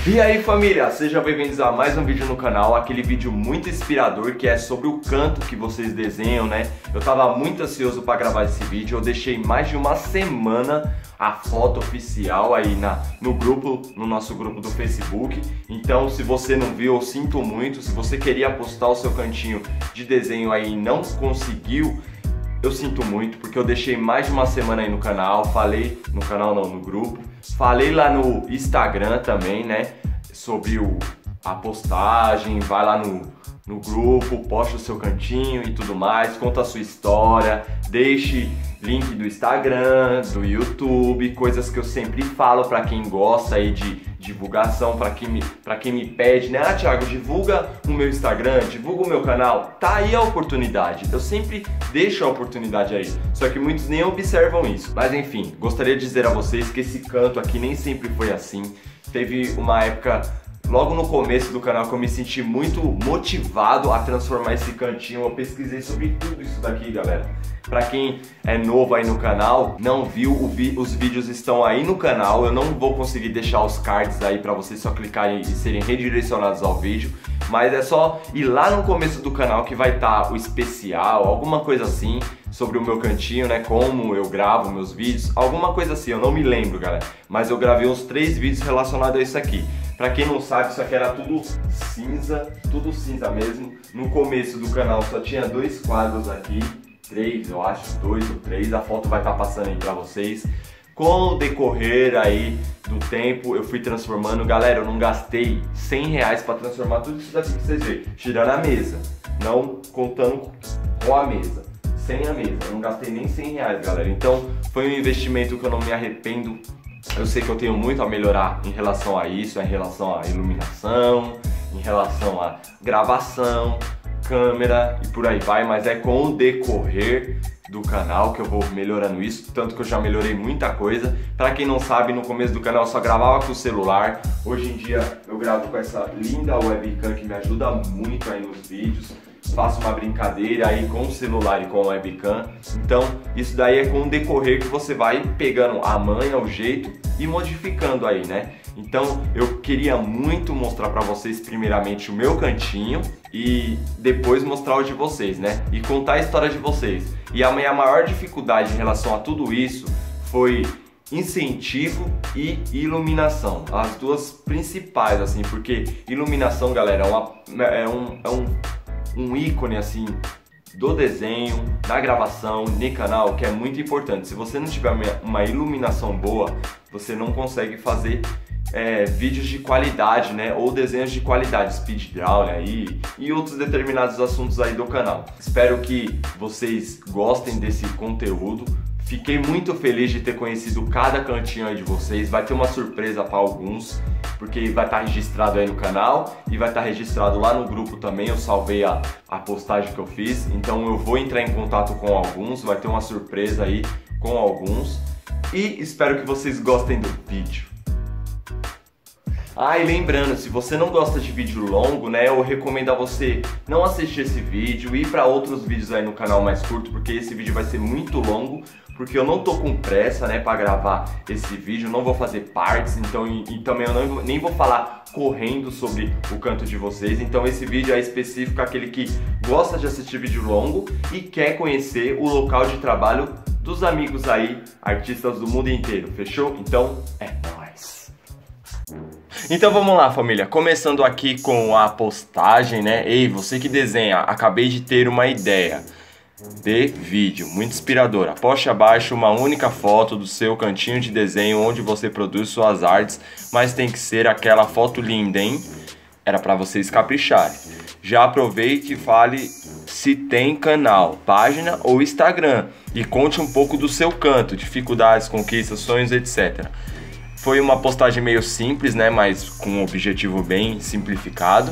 E aí família, sejam bem-vindos a mais um vídeo no canal, aquele vídeo muito inspirador que é sobre o canto que vocês desenham, né? Eu tava muito ansioso para gravar esse vídeo, eu deixei mais de uma semana a foto oficial aí no grupo, no nosso grupo do Facebook. Então se você não viu, eu sinto muito. Se você queria postar o seu cantinho de desenho aí e não conseguiu, eu sinto muito, porque eu deixei mais de uma semana aí no canal, falei no canal não, no grupo, falei lá no Instagram também, né, sobre a postagem, vai lá no grupo, poste o seu cantinho e tudo mais, conta a sua história, deixe link do Instagram, do YouTube, coisas que eu sempre falo pra quem gosta aí de divulgação, pra quem me pede, né? Ah, Thiago, divulga o meu Instagram, divulga o meu canal. Tá aí a oportunidade, eu sempre deixo a oportunidade aí, só que muitos nem observam isso. Mas enfim, gostaria de dizer a vocês que esse canto aqui nem sempre foi assim. Teve uma época logo no começo do canal que eu me senti muito motivado a transformar esse cantinho. Eu pesquisei sobre tudo isso daqui, galera. Pra quem é novo aí no canal, não viu, os vídeos estão aí no canal. Eu não vou conseguir deixar os cards aí pra vocês só clicarem e serem redirecionados ao vídeo, mas é só ir lá no começo do canal que vai estar o especial, alguma coisa assim, sobre o meu cantinho, né, como eu gravo meus vídeos, alguma coisa assim, eu não me lembro, galera, mas eu gravei uns 3 vídeos relacionados a isso aqui. Pra quem não sabe, isso aqui era tudo cinza mesmo. No começo do canal só tinha 2 quadros aqui, 3 eu acho, 2 ou 3, a foto vai estar passando aí pra vocês. Com o decorrer aí do tempo eu fui transformando, galera, eu não gastei R$100 pra transformar tudo isso daqui que vocês verem, tirando a mesa, não contando com a mesa, sem a mesa, eu não gastei nem R$100, galera, então foi um investimento que eu não me arrependo. Eu sei que eu tenho muito a melhorar em relação a isso, em relação à iluminação, em relação à gravação, câmera e por aí vai, mas é com o decorrer do canal que eu vou melhorando isso, tanto que eu já melhorei muita coisa. Pra quem não sabe, no começo do canal eu só gravava com o celular, hoje em dia eu gravo com essa linda webcam que me ajuda muito aí nos vídeos. Faço uma brincadeira aí com o celular e com a webcam. Então isso daí é com o decorrer que você vai pegando a manha, o jeito e modificando aí, né? Então eu queria muito mostrar pra vocês primeiramente o meu cantinho e depois mostrar o de vocês, né? E contar a história de vocês. E a minha maior dificuldade em relação a tudo isso foi incentivo e iluminação, as duas principais, assim, porque iluminação, galera, é um ícone assim do desenho, da gravação, no canal, que é muito importante. Se você não tiver uma iluminação boa, você não consegue fazer vídeos de qualidade, né? Ou desenhos de qualidade, speed draw aí e outros determinados assuntos aí do canal. Espero que vocês gostem desse conteúdo. Fiquei muito feliz de ter conhecido cada cantinho aí de vocês. Vai ter uma surpresa para alguns, porque vai estar registrado aí no canal e vai estar registrado lá no grupo também. Eu salvei a postagem que eu fiz, então eu vou entrar em contato com alguns, vai ter uma surpresa aí com alguns e espero que vocês gostem do vídeo. Ah, e lembrando, se você não gosta de vídeo longo, né, eu recomendo a você não assistir esse vídeo e ir para outros vídeos aí no canal mais curto, porque esse vídeo vai ser muito longo, porque eu não tô com pressa, né, para gravar esse vídeo, não vou fazer partes, então e também eu nem vou falar correndo sobre o canto de vocês. Então esse vídeo é específico aquele que gosta de assistir vídeo longo e quer conhecer o local de trabalho dos amigos aí, artistas do mundo inteiro, fechou? Então é nóis! Então vamos lá, família, começando aqui com a postagem, né? Ei, você que desenha, acabei de ter uma ideia de vídeo muito inspiradora. Poste abaixo uma única foto do seu cantinho de desenho onde você produz suas artes, mas tem que ser aquela foto linda, hein? Era pra vocês capricharem. Já aproveite e fale se tem canal, página ou Instagram e conte um pouco do seu canto, dificuldades, conquistas, sonhos, etc. Foi uma postagem meio simples, né, mas com um objetivo bem simplificado.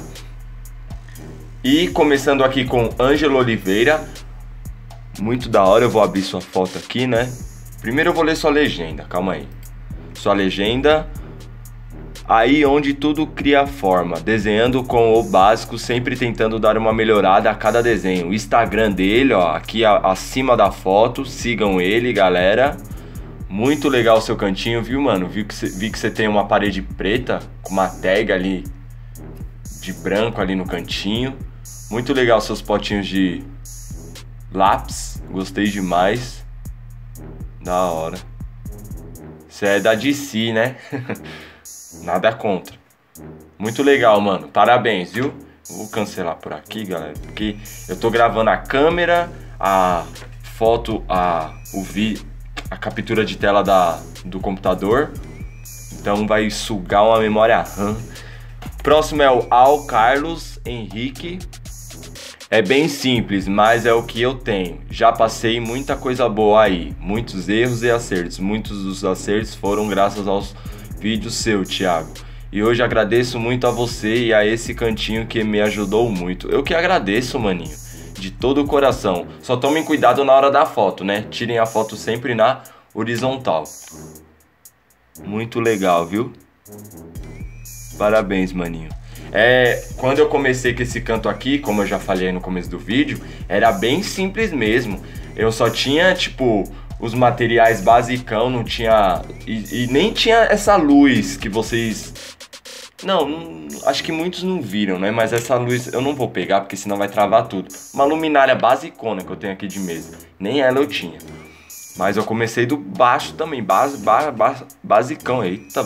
E começando aqui com Ângelo Oliveira. Muito da hora, eu vou abrir sua foto aqui, né? Primeiro eu vou ler sua legenda, calma aí. Sua legenda. Aí onde tudo cria forma, desenhando com o básico, sempre tentando dar uma melhorada a cada desenho. O Instagram dele, ó, aqui acima da foto, sigam ele, galera. Muito legal o seu cantinho, viu, mano? Vi que você tem uma parede preta com uma tag ali de branco ali no cantinho. Muito legal seus potinhos de lápis. Gostei demais. Da hora. Você é da DC, né? Nada contra. Muito legal, mano. Parabéns, viu? Vou cancelar por aqui, galera, porque eu tô gravando a câmera, a foto, a captura de tela do computador. Então vai sugar uma memória RAM. Próximo é o Al Carlos Henrique. É bem simples, mas é o que eu tenho. Já passei muita coisa boa aí, muitos erros e acertos. Muitos dos acertos foram graças aos vídeos seu, Thiago. E hoje agradeço muito a você e a esse cantinho que me ajudou muito. Eu que agradeço, maninho, de todo o coração. Só tomem cuidado na hora da foto, né? Tirem a foto sempre na horizontal. Muito legal, viu? Parabéns, maninho. Quando eu comecei com esse canto aqui, como eu já falei no começo do vídeo, era bem simples mesmo. Eu só tinha, tipo, os materiais basicão, não tinha... E nem tinha essa luz que vocês... Não, acho que muitos não viram, né? Mas essa luz eu não vou pegar, porque senão vai travar tudo. Uma luminária basicona que eu tenho aqui de mesa. Nem ela eu tinha. Mas eu comecei do baixo também, basicão. Eita,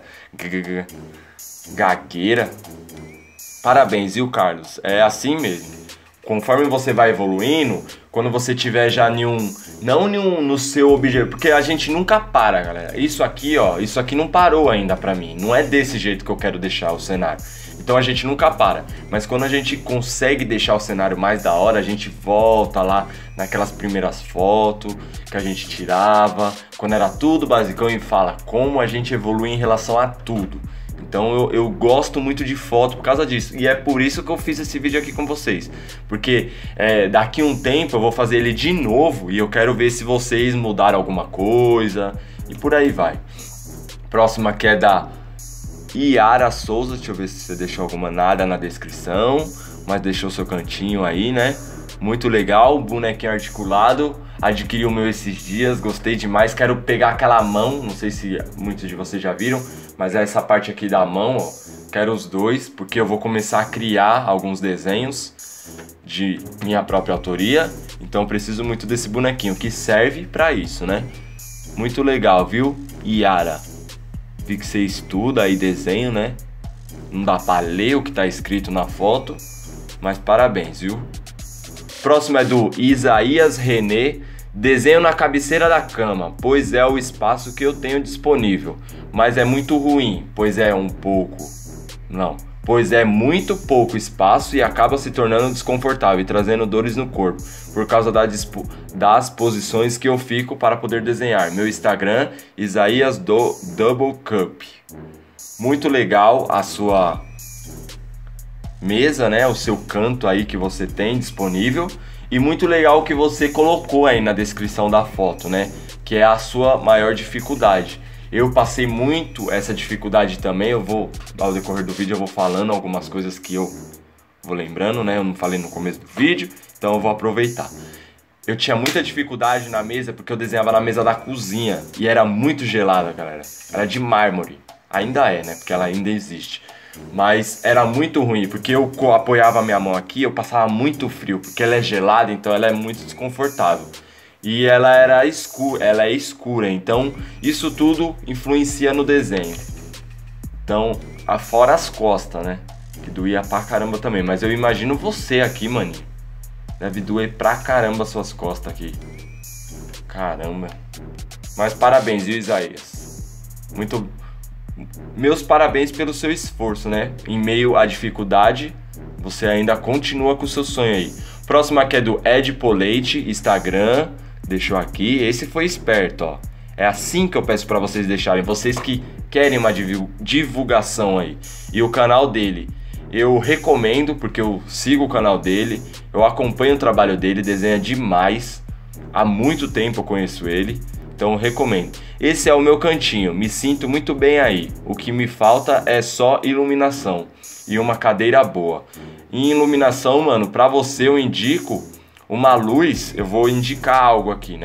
gagueira. Parabéns, viu, Carlos? É assim mesmo. Conforme você vai evoluindo, quando você tiver já no seu objetivo, porque a gente nunca para, galera. Isso aqui, ó, isso aqui não parou ainda pra mim. Não é desse jeito que eu quero deixar o cenário. Então a gente nunca para. Mas quando a gente consegue deixar o cenário mais da hora, a gente volta lá naquelas primeiras fotos que a gente tirava, quando era tudo basicão, e fala como a gente evolui em relação a tudo. Então eu gosto muito de foto por causa disso. E é por isso que eu fiz esse vídeo aqui com vocês. Porque daqui um tempo eu vou fazer ele de novo e eu quero ver se vocês mudaram alguma coisa. E por aí vai. Próxima que é da Iara Souza. Deixa eu ver se você deixou alguma nada na descrição. Mas deixou seu cantinho aí, né? Muito legal, bonequinho articulado. Adquiri o meu esses dias, gostei demais. Quero pegar aquela mão, não sei se muitos de vocês já viram, mas é essa parte aqui da mão, ó. Quero os dois, porque eu vou começar a criar alguns desenhos de minha própria autoria. Então preciso muito desse bonequinho, que serve pra isso, né? Muito legal, viu, Iara? Vi que você estuda aí desenho, né? Não dá pra ler o que tá escrito na foto, mas parabéns, viu? Próximo é do Isaías René. Desenho na cabeceira da cama, pois é o espaço que eu tenho disponível. Mas é muito ruim, pois é muito pouco espaço e acaba se tornando desconfortável e trazendo dores no corpo, por causa das posições que eu fico para poder desenhar. Meu Instagram, Isaías do Double Cup. Muito legal a sua mesa, né? O seu canto aí que você tem disponível. E muito legal o que você colocou aí na descrição da foto, né? Que é a sua maior dificuldade. Eu passei muito essa dificuldade também. Ao decorrer do vídeo eu vou falando algumas coisas que eu vou lembrando, né? Eu não falei no começo do vídeo, então eu vou aproveitar. Eu tinha muita dificuldade na mesa porque eu desenhava na mesa da cozinha. E era muito gelada, galera. Era de mármore. Ainda é, né? Porque ela ainda existe. Mas era muito ruim, porque eu apoiava a minha mão aqui, eu passava muito frio, porque ela é gelada, então ela é muito desconfortável. E ela é escura, então isso tudo influencia no desenho. Então, fora as costas, né? Que doía pra caramba também, mas eu imagino você aqui, maninho. Deve doer pra caramba suas costas aqui. Caramba. Mas parabéns, viu, Isaías? Meus parabéns pelo seu esforço, né? Em meio à dificuldade, você ainda continua com o seu sonho aí. Próximo aqui é do Ed Poleite, Instagram. Deixou aqui. Esse foi esperto, ó. É assim que eu peço pra vocês deixarem. Vocês que querem uma divulgação aí. E o canal dele, eu recomendo, porque eu sigo o canal dele. Eu acompanho o trabalho dele, desenha demais. Há muito tempo eu conheço ele. Então eu recomendo. Esse é o meu cantinho, me sinto muito bem aí. O que me falta é só iluminação e uma cadeira boa. Em iluminação, mano, pra você eu indico uma luz. Eu vou indicar algo aqui, né?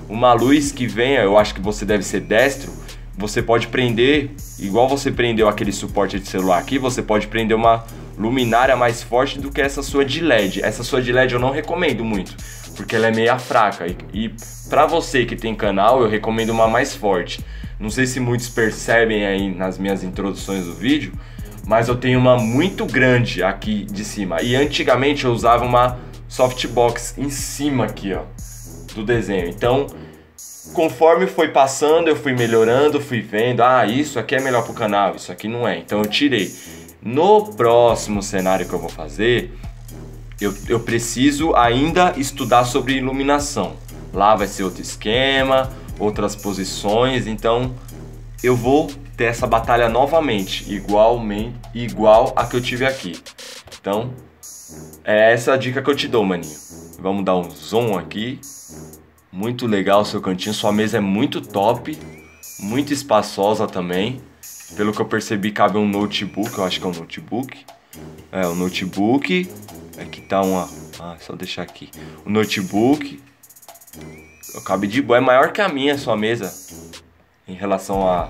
uma luz que venha, eu acho que você deve ser destro, você pode prender, igual você prendeu aquele suporte de celular aqui, você pode prender uma luminária mais forte do que essa sua de LED. Essa sua de LED eu não recomendo muito, porque ela é meia fraca. E pra você que tem canal, eu recomendo uma mais forte. Não sei se muitos percebem aí nas minhas introduções do vídeo, mas eu tenho uma muito grande aqui de cima. E antigamente eu usava uma softbox em cima aqui, ó, do desenho. Então, conforme foi passando, eu fui melhorando, fui vendo, isso aqui é melhor pro canal, isso aqui não é. Então eu tirei. No próximo cenário que eu vou fazer, eu preciso ainda estudar sobre iluminação. Lá vai ser outro esquema, outras posições, então eu vou ter essa batalha novamente, igual a que eu tive aqui. Então, é essa a dica que eu te dou, maninho. Vamos dar um zoom aqui. Muito legal o seu cantinho, sua mesa é muito top, muito espaçosa também. Pelo que eu percebi, cabe um notebook, eu acho que é um notebook. É, um notebook. Aqui tá uma... só deixar aqui. O notebook. Cabe de boa, é maior que a minha, sua mesa. Em relação a...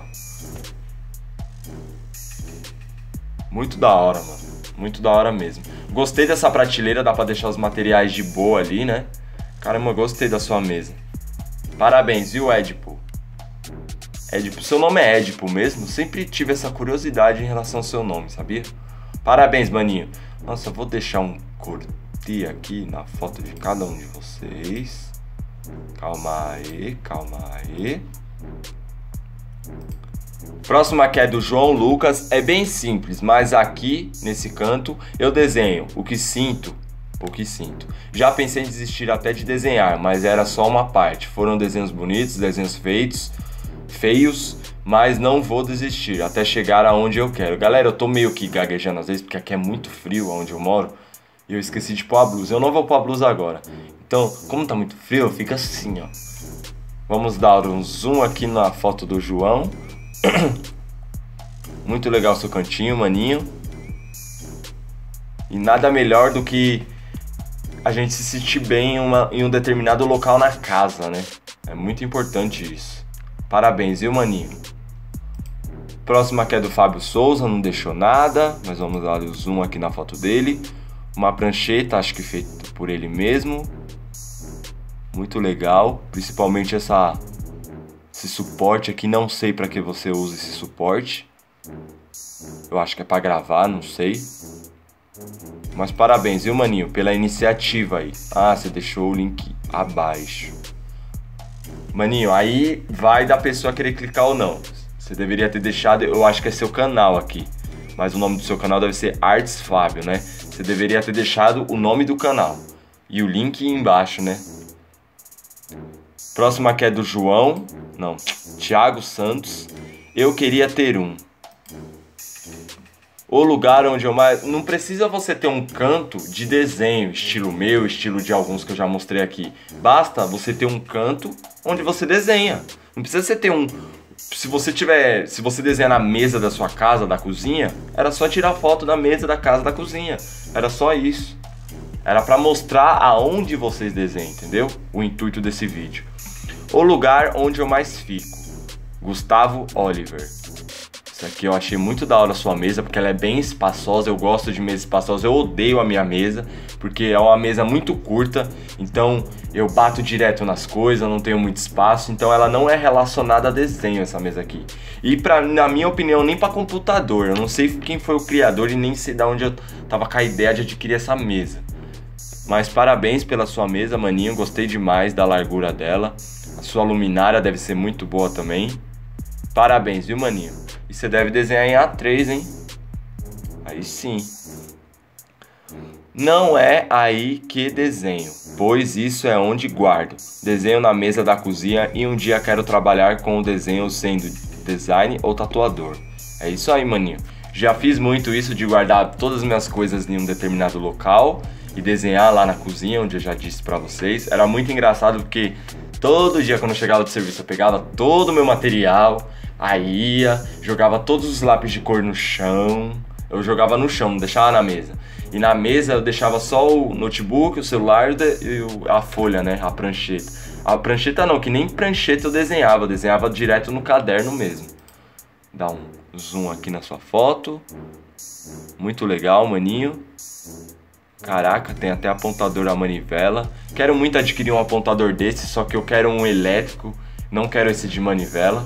Muito da hora, mano. Muito da hora mesmo. Gostei dessa prateleira, dá pra deixar os materiais de boa ali, né? Caramba, gostei da sua mesa. Parabéns, viu, Edipo? Edipo, seu nome é Edipo mesmo? Sempre tive essa curiosidade em relação ao seu nome, sabia? Parabéns, maninho. Nossa, eu vou deixar um curtir aqui na foto de cada um de vocês. Calma aí, calma aí. Próximo aqui é do João Lucas. É bem simples, mas aqui, nesse canto, eu desenho o que sinto. Já pensei em desistir até de desenhar, mas era só uma parte. Foram desenhos bonitos, desenhos feios, mas não vou desistir até chegar aonde eu quero. Galera, eu tô meio que gaguejando às vezes, porque aqui é muito frio onde eu moro. E eu esqueci de pôr a blusa. Eu não vou pôr a blusa agora. Então, como tá muito frio, fica assim, ó. Vamos dar um zoom aqui na foto do João. Muito legal o seu cantinho, maninho. E nada melhor do que a gente se sentir bem em um determinado local na casa, né? É muito importante isso. Parabéns, viu, maninho? Próximo aqui é do Fábio Souza, não deixou nada. Mas vamos dar o zoom aqui na foto dele. Uma prancheta, acho que feita por ele mesmo. Muito legal. Principalmente esse suporte aqui. Não sei para que você usa esse suporte. Eu acho que é para gravar, não sei. Mas parabéns, viu, maninho? Pela iniciativa aí. Você deixou o link abaixo. Maninho, aí vai da pessoa querer clicar ou não. Você deveria ter deixado, eu acho que é seu canal aqui. Mas o nome do seu canal deve ser Arts Fábio, né? Você deveria ter deixado o nome do canal. E o link embaixo, né? Próximo aqui é do João. Não, Thiago Santos. Eu queria ter um. O lugar onde eu mais... Não precisa você ter um canto de desenho, estilo meu, estilo de alguns que eu já mostrei aqui. Basta você ter um canto onde você desenha. Não precisa você ter um... Se você desenhar na mesa da sua casa, da cozinha, era só tirar foto da mesa da casa, da cozinha. Era só isso. Era pra mostrar aonde vocês desenham, entendeu? O intuito desse vídeo. O lugar onde eu mais fico. Gustavo Oliver. Isso aqui eu achei muito da hora a sua mesa, porque ela é bem espaçosa. Eu gosto de mesa espaçosa, eu odeio a minha mesa, porque é uma mesa muito curta. Então eu bato direto nas coisas, não tenho muito espaço. Então ela não é relacionada a desenho, essa mesa aqui. E na minha opinião, nem para computador. Eu não sei quem foi o criador e nem sei de onde eu tava com a ideia de adquirir essa mesa. Mas parabéns pela sua mesa, maninho. Gostei demais da largura dela. A sua luminária deve ser muito boa também. Parabéns, viu, maninho? E você deve desenhar em A3, hein? Aí sim. Não é aí que desenho, pois isso é onde guardo. Desenho na mesa da cozinha e um dia quero trabalhar com o desenho sendo design ou tatuador. É isso aí, maninho. Já fiz muito isso de guardar todas as minhas coisas em um determinado local e desenhar lá na cozinha, onde eu já disse pra vocês. Era muito engraçado porque todo dia quando eu chegava do serviço eu pegava todo o meu material, aí jogava todos os lápis de cor no chão. Eu jogava no chão, não deixava na mesa. E na mesa eu deixava só o notebook, o celular e a folha, né, a prancheta. A prancheta não, que nem prancheta eu desenhava direto no caderno mesmo. Dá um zoom aqui na sua foto. Muito legal, maninho. Caraca, tem até apontador a manivela. Quero muito adquirir um apontador desse, só que eu quero um elétrico, não quero esse de manivela.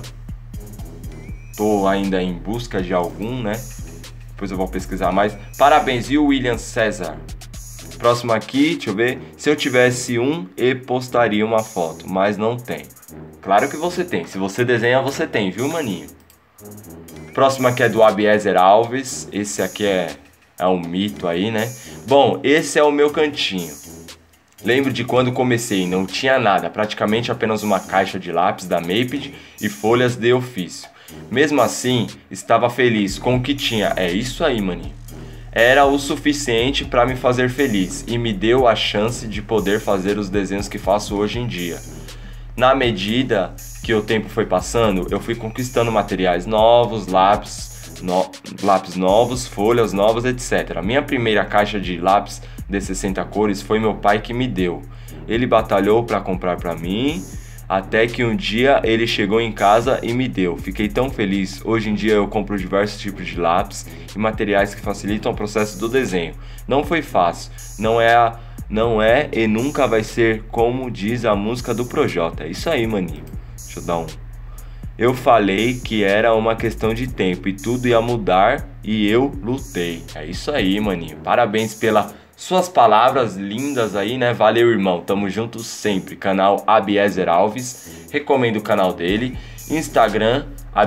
Tô ainda em busca de algum, né? Depois eu vou pesquisar mais. Parabéns, viu, William César? Próximo aqui, deixa eu ver. Se eu tivesse um, eu postaria uma foto, mas não tem. Claro que você tem. Se você desenha, você tem, viu, maninho? Próximo aqui é do Abiezer Alves. Esse aqui é um mito aí, né? Bom, esse é o meu cantinho. Lembro de quando comecei, não tinha nada, praticamente apenas uma caixa de lápis da Maped e folhas de ofício. Mesmo assim, estava feliz com o que tinha. É isso aí, maninho. Era o suficiente para me fazer feliz e me deu a chance de poder fazer os desenhos que faço hoje em dia. Na medida que o tempo foi passando, eu fui conquistando materiais novos, lápis novos, folhas novas, etc. A minha primeira caixa de lápis de 60 cores foi meu pai que me deu. Ele batalhou para comprar para mim, até que um dia ele chegou em casa e me deu. Fiquei tão feliz. Hoje em dia eu compro diversos tipos de lápis e materiais que facilitam o processo do desenho. Não foi fácil, não é e nunca vai ser como diz a música do Projota. É isso aí, maninho. Deixa eu dar um... Eu falei que era uma questão de tempo e tudo ia mudar e eu lutei. É isso aí, maninho. Parabéns pelas suas palavras lindas aí, né? Valeu, irmão. Tamo junto sempre. Canal Abiezer Alves. Recomendo o canal dele. Instagram,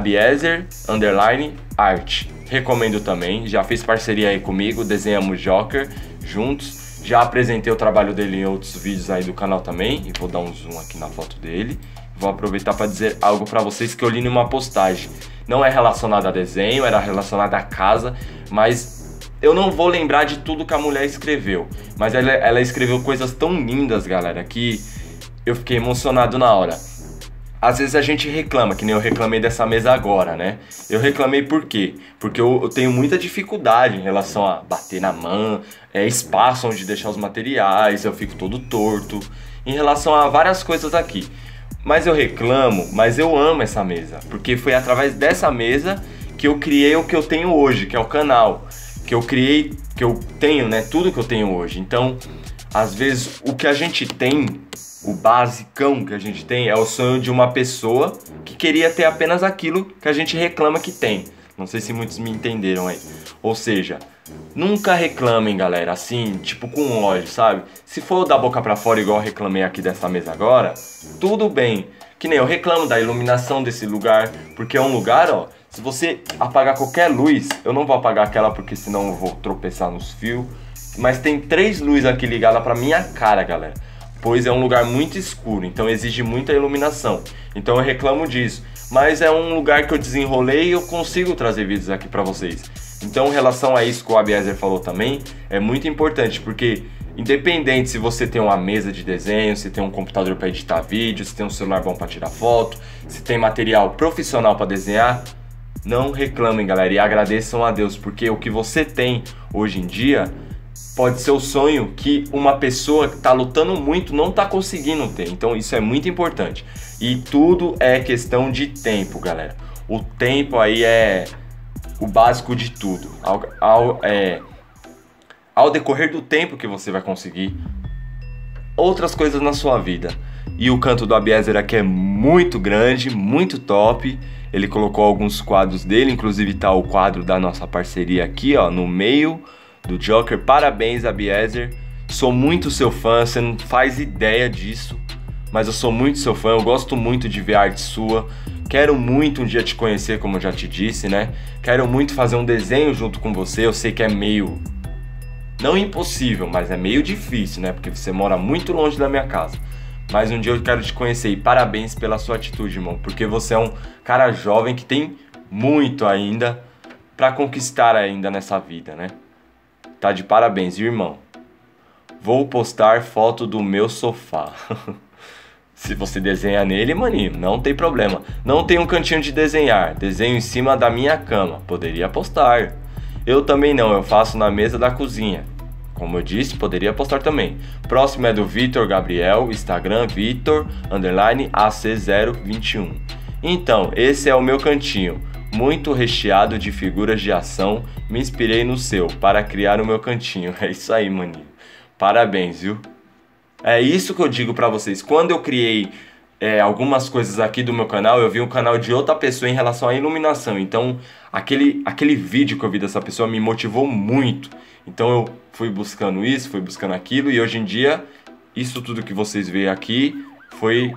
Abiezer_art. Recomendo também. Já fez parceria aí comigo. Desenhamos Joker juntos. Já apresentei o trabalho dele em outros vídeos aí do canal também. E vou dar um zoom aqui na foto dele. Vou aproveitar para dizer algo para vocês que eu li numa postagem. Não é relacionado a desenho, era relacionado a casa, mas eu não vou lembrar de tudo que a mulher escreveu. Mas ela escreveu coisas tão lindas, galera, que eu fiquei emocionado na hora. Às vezes a gente reclama, que nem eu reclamei dessa mesa agora, né? Eu reclamei por quê? Porque eu tenho muita dificuldade em relação a bater na mão, espaço onde deixar os materiais, eu fico todo torto. Em relação a várias coisas aqui. Mas eu reclamo, mas eu amo essa mesa, porque foi através dessa mesa que eu criei o que eu tenho hoje, que é o canal, que eu criei, que eu tenho, né, tudo que eu tenho hoje. Então, às vezes, o que a gente tem, o basicão que a gente tem, é o sonho de uma pessoa que queria ter apenas aquilo que a gente reclama que tem. Não sei se muitos me entenderam aí. Ou seja, nunca reclamem, galera, assim, tipo com ódio, sabe? Se for da boca pra fora, igual eu reclamei aqui dessa mesa agora, tudo bem. Que nem eu reclamo da iluminação desse lugar, porque é um lugar, ó, se você apagar qualquer luz, eu não vou apagar aquela porque senão eu vou tropeçar nos fios, mas tem 3 luzes aqui ligadas pra minha cara, galera, pois é um lugar muito escuro, então exige muita iluminação. Então eu reclamo disso, mas é um lugar que eu desenrolei e eu consigo trazer vídeos aqui pra vocês. Então, em relação a isso que o Abiezer falou também, é muito importante, porque independente se você tem uma mesa de desenho, se tem um computador para editar vídeo, se tem um celular bom para tirar foto, se tem material profissional para desenhar, não reclamem, galera, e agradeçam a Deus, porque o que você tem hoje em dia pode ser o sonho que uma pessoa que está lutando muito não está conseguindo ter. Então isso é muito importante. E tudo é questão de tempo, galera. O tempo aí é o básico de tudo. Ao decorrer do tempo que você vai conseguir outras coisas na sua vida. E o canto do Abiezer aqui é muito grande, muito top. Ele colocou alguns quadros dele, inclusive tá o quadro da nossa parceria aqui, ó, no meio do Joker. Parabéns, Abiezer. Sou muito seu fã, você não faz ideia disso, mas eu sou muito seu fã, eu gosto muito de ver a arte sua. Quero muito um dia te conhecer, como eu já te disse, né? Quero muito fazer um desenho junto com você. Eu sei que é meio... não impossível, mas é meio difícil, né? Porque você mora muito longe da minha casa. Mas um dia eu quero te conhecer e parabéns pela sua atitude, irmão. Porque você é um cara jovem que tem muito ainda pra conquistar ainda nessa vida, né? Tá de parabéns, irmão. Vou postar foto do meu sofá. Se você desenha nele, maninho, não tem problema. Não tem um cantinho de desenhar. Desenho em cima da minha cama. Poderia postar. Eu também não, eu faço na mesa da cozinha. como eu disse, poderia postar também. Próximo é do Vitor Gabriel, Instagram Vitor_AC021. Então, esse é o meu cantinho, muito recheado de figuras de ação. Me inspirei no seu para criar o meu cantinho. É isso aí, maninho. Parabéns, viu? É isso que eu digo pra vocês. Quando eu criei algumas coisas aqui do meu canal, eu vi um canal de outra pessoa em relação à iluminação. Então, aquele vídeo que eu vi dessa pessoa me motivou muito. Então eu fui buscando isso, fui buscando aquilo, e hoje em dia, isso tudo que vocês veem aqui foi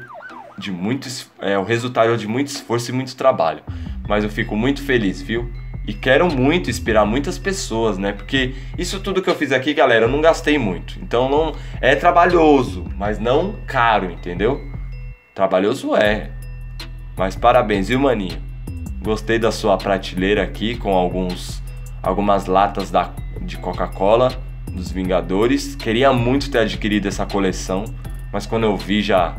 o resultado de muito esforço e muito trabalho. Mas eu fico muito feliz, viu? E quero muito inspirar muitas pessoas, né? Porque isso tudo que eu fiz aqui, galera, eu não gastei muito. Então não é trabalhoso, mas não caro, entendeu? Trabalhoso é. Mas parabéns, viu, maninho? Gostei da sua prateleira aqui com algumas latas de Coca-Cola dos Vingadores. Queria muito ter adquirido essa coleção, mas quando eu vi já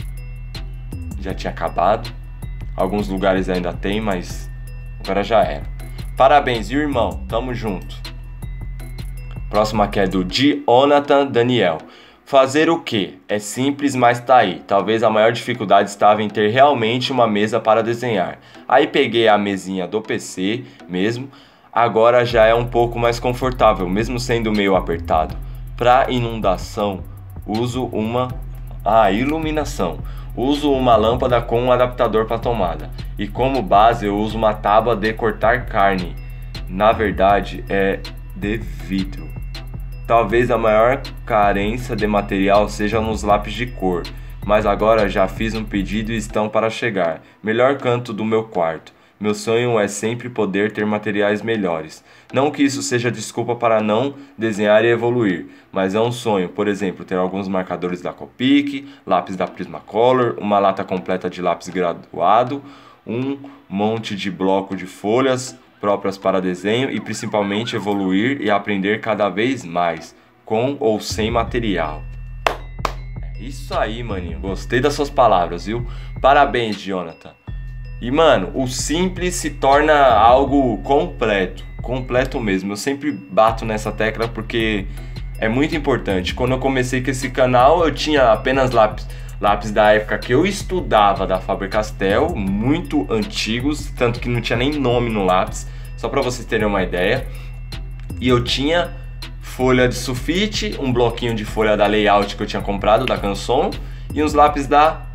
tinha acabado. Alguns lugares ainda tem, mas agora já era. Parabéns, viu, irmão? Tamo junto. Próximo aqui é do Jonathan Daniel. Fazer o quê? É simples, mas tá aí. Talvez a maior dificuldade estava em ter realmente uma mesa para desenhar. Aí peguei a mesinha do PC mesmo. Agora já é um pouco mais confortável, mesmo sendo meio apertado. Para inundação, uso iluminação. Uso uma lâmpada com um adaptador para tomada. E como base eu uso uma tábua de cortar carne. Na verdade é de vidro. Talvez a maior carência de material seja nos lápis de cor. Mas agora já fiz um pedido e estão para chegar. Melhor canto do meu quarto. Meu sonho é sempre poder ter materiais melhores. Não que isso seja desculpa para não desenhar e evoluir, mas é um sonho, por exemplo, ter alguns marcadores da Copic, lápis da Prismacolor, uma lata completa de lápis graduado, um monte de bloco de folhas próprias para desenho e principalmente evoluir e aprender cada vez mais, com ou sem material. É isso aí, maninho. Gostei das suas palavras, viu? Parabéns, Jonathan. E, mano, o simples se torna algo completo mesmo. Eu sempre bato nessa tecla porque é muito importante. Quando eu comecei com esse canal, eu tinha apenas lápis da época que eu estudava da Faber-Castell, muito antigos, tanto que não tinha nem nome no lápis, só pra vocês terem uma ideia. E eu tinha folha de sulfite, um bloquinho de folha da Layout que eu tinha comprado, da Canson, e uns lápis da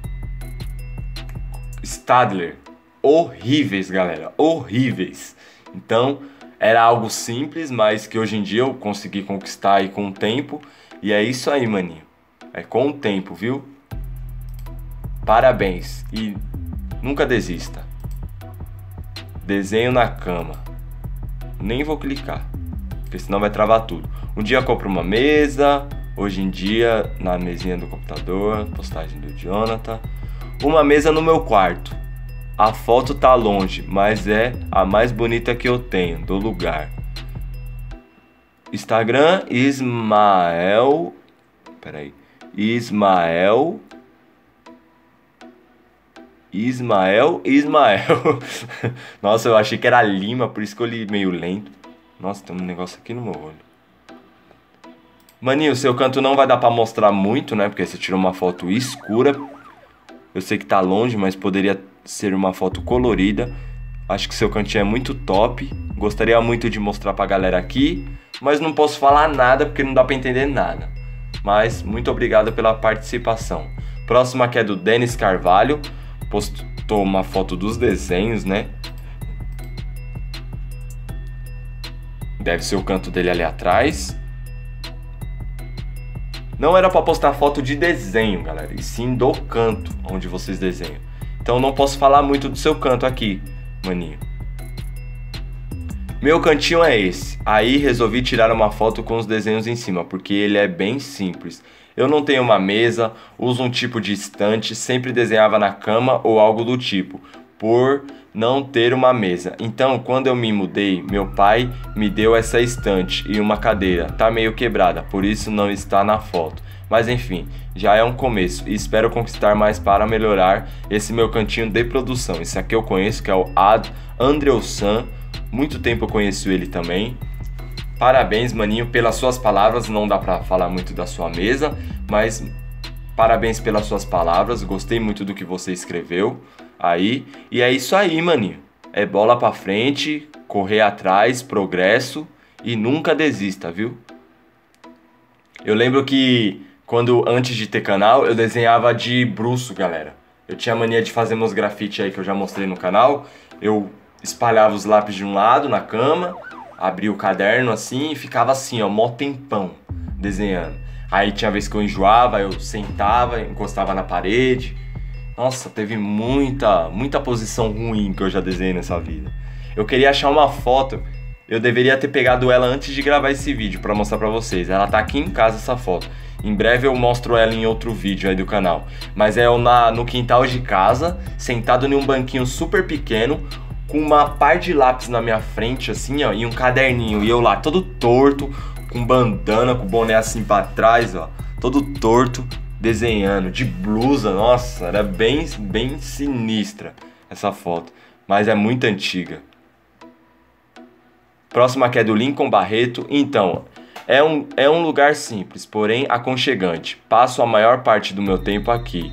Staedtler. Horríveis, galera, horríveis. Então era algo simples, mas que hoje em dia eu consegui conquistar aí com o tempo. E é isso aí, maninho, é com o tempo, viu? Parabéns e nunca desista. Desenho na cama. Nem vou clicar, porque senão vai travar tudo. Um dia eu compro uma mesa, hoje em dia na mesinha do computador, postagem do Jonathan. Uma mesa no meu quarto. A foto tá longe, mas é a mais bonita que eu tenho do lugar. Instagram Ismael. Nossa, eu achei que era Lima, por isso que eu li meio lento. Nossa, tem um negócio aqui no meu olho. Maninho, seu canto não vai dar pra mostrar muito, né? Porque você tirou uma foto escura. Eu sei que tá longe, mas poderia ser uma foto colorida. Acho que seu cantinho é muito top. Gostaria muito de mostrar pra galera aqui, mas não posso falar nada porque não dá pra entender nada. Mas muito obrigado pela participação. Próximo aqui é do Denis Carvalho. Postou uma foto dos desenhos, né? Deve ser o canto dele ali atrás. Não era pra postar foto de desenho, galera, e sim do canto onde vocês desenham. Então não posso falar muito do seu canto aqui, maninho. Meu cantinho é esse. Aí resolvi tirar uma foto com os desenhos em cima, porque ele é bem simples. Eu não tenho uma mesa, uso um tipo de estante, sempre desenhava na cama ou algo do tipo, por não ter uma mesa. Então, quando eu me mudei, meu pai me deu essa estante e uma cadeira. Tá meio quebrada, por isso não está na foto. Mas enfim, já é um começo e espero conquistar mais para melhorar esse meu cantinho de produção. Esse aqui eu conheço, que é o Andreusan. Muito tempo eu conheço ele também. Parabéns, maninho, pelas suas palavras. Não dá pra falar muito da sua mesa, mas parabéns pelas suas palavras. Gostei muito do que você escreveu aí. E é isso aí, maninho. É bola pra frente, correr atrás, progresso e nunca desista, viu? Eu lembro que antes de ter canal, eu desenhava de bruço, galera. Eu tinha mania de fazer meus grafites aí que eu já mostrei no canal. Eu espalhava os lápis de um lado na cama, abria o caderno assim e ficava assim, ó, mó tempão desenhando. Aí tinha vez que eu enjoava, eu sentava, encostava na parede. Nossa, teve muita posição ruim que eu já desenhei nessa vida. Eu queria achar uma foto, eu deveria ter pegado ela antes de gravar esse vídeo pra mostrar pra vocês. Ela tá aqui em casa, essa foto. Em breve eu mostro ela em outro vídeo aí do canal. Mas é eu no quintal de casa, sentado em um banquinho super pequeno, com uma par de lápis na minha frente, assim, ó, e um caderninho. E eu lá, todo torto, com bandana, com o boné assim pra trás, ó, todo torto, desenhando, de blusa. Nossa, era bem sinistra essa foto. Mas é muito antiga. Próxima que é do Lincoln Barreto. Então, é um lugar simples, porém aconchegante. Passo a maior parte do meu tempo aqui.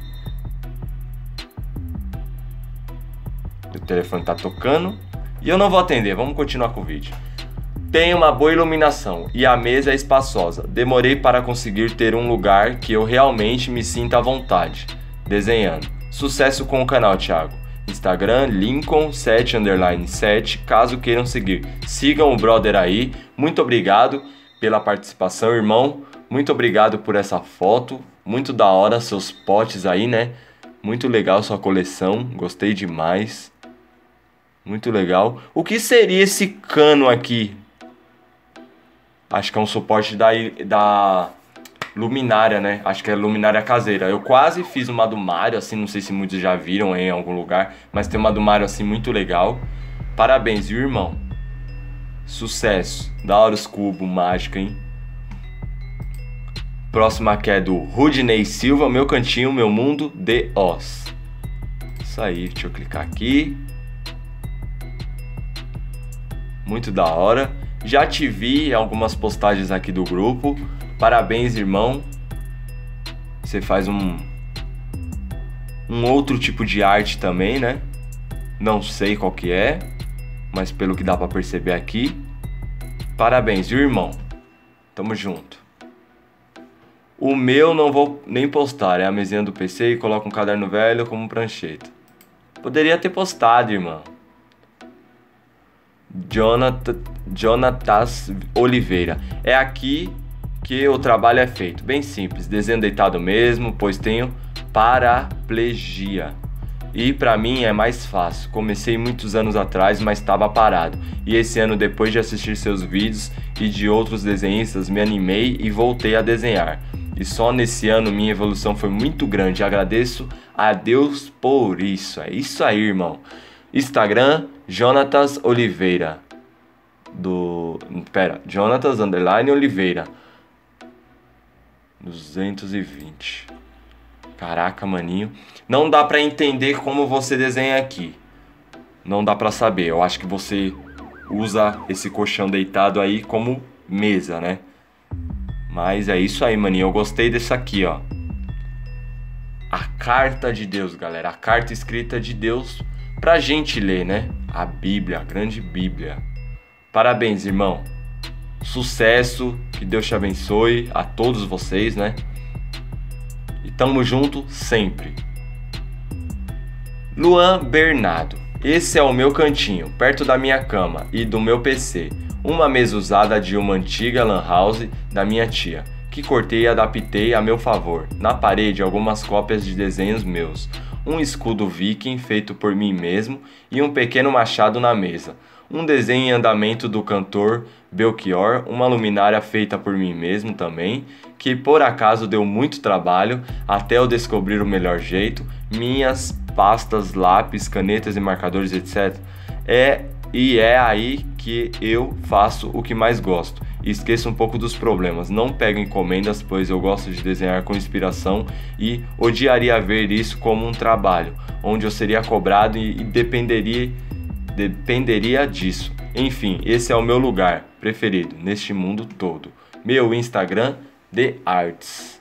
O telefone tá tocando e eu não vou atender, vamos continuar com o vídeo. Tem uma boa iluminação e a mesa é espaçosa. Demorei para conseguir ter um lugar que eu realmente me sinta à vontade desenhando. Sucesso com o canal, Thiago. Instagram, Lincoln7_7, caso queiram seguir. Sigam o brother aí. Muito obrigado pela participação, irmão. Muito obrigado por essa foto. Muito da hora seus potes aí, né? Muito legal sua coleção. Gostei demais. Muito legal. O que seria esse cano aqui? Acho que é um suporte da luminária, né? Acho que é luminária caseira. Eu quase fiz uma do Mario, assim, não sei se muitos já viram em algum lugar, mas tem uma do Mario, assim, muito legal. Parabéns, viu, irmão? Sucesso. Da hora os cubos, mágica, hein? Próxima aqui é do Rudney Silva, meu cantinho, meu mundo de Oz. Isso aí, deixa eu clicar aqui. Muito da hora. Já te vi em algumas postagens aqui do grupo. Parabéns, irmão. Você faz um outro tipo de arte também, né? Não sei qual que é, mas pelo que dá pra perceber aqui. Parabéns, viu, irmão? Tamo junto. O meu não vou nem postar. É a mesinha do PC e coloco um caderno velho como prancheta. Poderia ter postado, irmão. Jonatas Oliveira. É aqui que o trabalho é feito. Bem simples. Desenho deitado mesmo, pois tenho paraplegia. E pra mim é mais fácil. Comecei muitos anos atrás, mas estava parado. E esse ano, depois de assistir seus vídeos e de outros desenhistas, me animei e voltei a desenhar. E só nesse ano minha evolução foi muito grande. Agradeço a Deus por isso. É isso aí, irmão. Instagram, Jonatas Oliveira. Jonatas_Oliveira. 220. Caraca, maninho. Não dá pra entender como você desenha aqui. Não dá pra saber. Eu acho que você usa esse colchão deitado aí como mesa, né? Mas é isso aí, maninho. Eu gostei desse aqui, ó. A carta de Deus, galera. A carta escrita de Deus pra gente ler, né? A Bíblia, a grande Bíblia. Parabéns, irmão. Sucesso. Que Deus te abençoe. A todos vocês, né? E tamo junto sempre. Luan Bernardo. Esse é o meu cantinho, perto da minha cama e do meu PC. Uma mesa usada de uma antiga lan house da minha tia, que cortei e adaptei a meu favor. Na parede, algumas cópias de desenhos meus. Um escudo viking feito por mim mesmo e um pequeno machado na mesa. Um desenho em andamento do cantor Belchior, uma luminária feita por mim mesmo também, que por acaso deu muito trabalho até eu descobrir o melhor jeito, minhas pastas, lápis, canetas e marcadores, etc. É aí que eu faço o que mais gosto e esqueço um pouco dos problemas. Não pego encomendas, pois eu gosto de desenhar com inspiração e odiaria ver isso como um trabalho, onde eu seria cobrado e dependeria disso. Enfim, esse é o meu lugar preferido neste mundo todo. Meu Instagram, TheArts.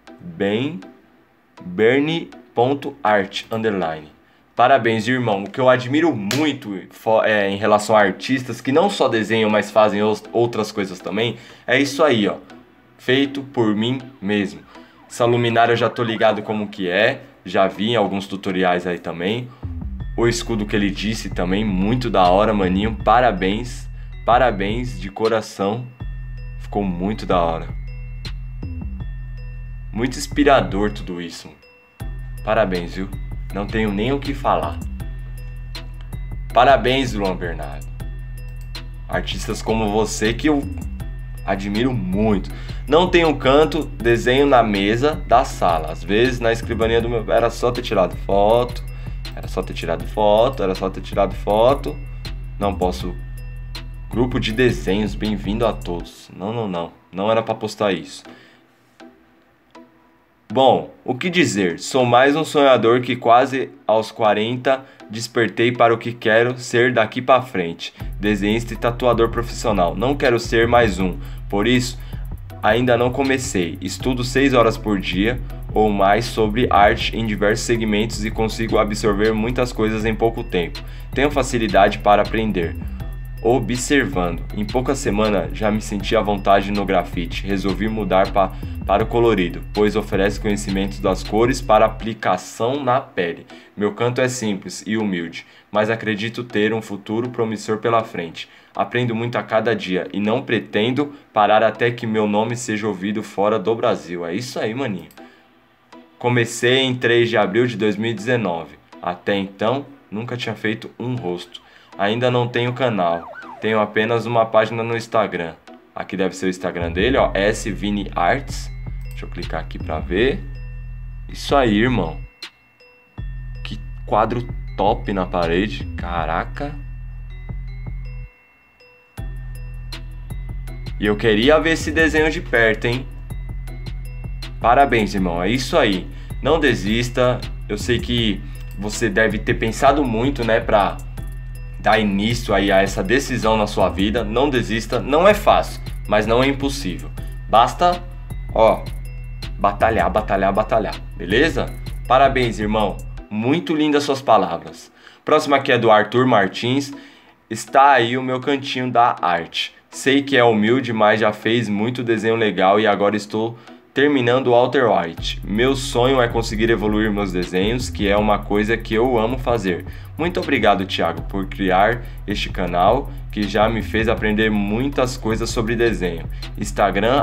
Bernie.art_. Parabéns, irmão. O que eu admiro muito em relação a artistas que não só desenham, mas fazem outras coisas também, é isso aí, ó. Feito por mim mesmo. Essa luminária eu já tô ligado como que é. Já vi em alguns tutoriais aí também. O escudo que ele disse também, muito da hora, maninho. Parabéns. Parabéns de coração. Ficou muito da hora. Muito inspirador tudo isso. Parabéns, viu? Não tenho nem o que falar. Parabéns, Luan Bernardo. Artistas como você que eu admiro muito. Não tenho canto, desenho na mesa da sala. Às vezes na escrivaninha do meu... Era só ter tirado foto. Não posso... Grupo de desenhos, bem-vindo a todos. Não. Não era pra postar isso. Bom, o que dizer? Sou mais um sonhador que quase aos 40 despertei para o que quero ser daqui para frente. Desenhista e tatuador profissional. Não quero ser mais um. Por isso, ainda não comecei. Estudo 6 horas por dia ou mais sobre arte em diversos segmentos e consigo absorver muitas coisas em pouco tempo. Tenho facilidade para aprender. Observando. Em poucas semanas já me senti à vontade no grafite. Resolvi mudar para o colorido, pois oferece conhecimentos das cores para aplicação na pele. Meu canto é simples e humilde, mas acredito ter um futuro promissor pela frente. Aprendo muito a cada dia e não pretendo parar até que meu nome seja ouvido fora do Brasil. É isso aí, maninho. Comecei em 3 de abril de 2019. Até então, nunca tinha feito um rosto. Ainda não tenho canal, tenho apenas uma página no Instagram. Aqui deve ser o Instagram dele, ó, SViniArts. Deixa eu clicar aqui pra ver. Isso aí, irmão. Que quadro top na parede, caraca. E eu queria ver esse desenho de perto, hein? Parabéns, irmão, é isso aí. Não desista, eu sei que você deve ter pensado muito, né, pra dar início aí a essa decisão na sua vida. Não desista, não é fácil, mas não é impossível. Basta, ó, batalhar, beleza? Parabéns, irmão, muito lindas suas palavras. Próximo aqui é do Arthur Martins. Está aí o meu cantinho da arte. Sei que é humilde, mas já fez muito desenho legal e agora estou terminando o Walter White. Meu sonho é conseguir evoluir meus desenhos, que é uma coisa que eu amo fazer. Muito obrigado, Thiago, por criar este canal, que já me fez aprender muitas coisas sobre desenho. Instagram,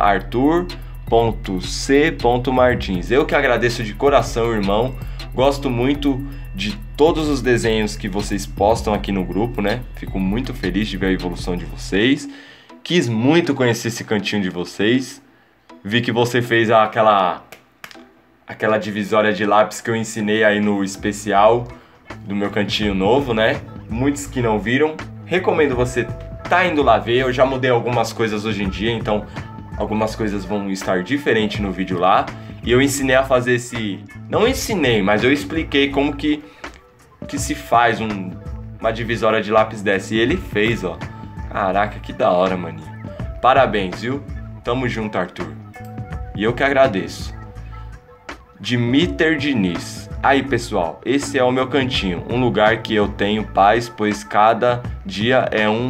arthur.c.martins. Eu que agradeço de coração, irmão. Gosto muito de todos os desenhos que vocês postam aqui no grupo, né? Fico muito feliz de ver a evolução de vocês. Quis muito conhecer esse cantinho de vocês. Vi que você fez aquela divisória de lápis que eu ensinei aí no especial do meu cantinho novo, né? Muitos que não viram, recomendo você tá indo lá ver. Eu já mudei algumas coisas hoje em dia, então algumas coisas vão estar diferentes no vídeo lá. E eu ensinei a fazer esse... Não ensinei, mas eu expliquei como que se faz uma divisória de lápis dessa. E ele fez, ó. Caraca, que da hora, maninho. Parabéns, viu? Tamo junto, Arthur. E eu que agradeço. Dimiter Diniz. Aí, pessoal, esse é o meu cantinho. Um lugar que eu tenho paz, pois cada dia é um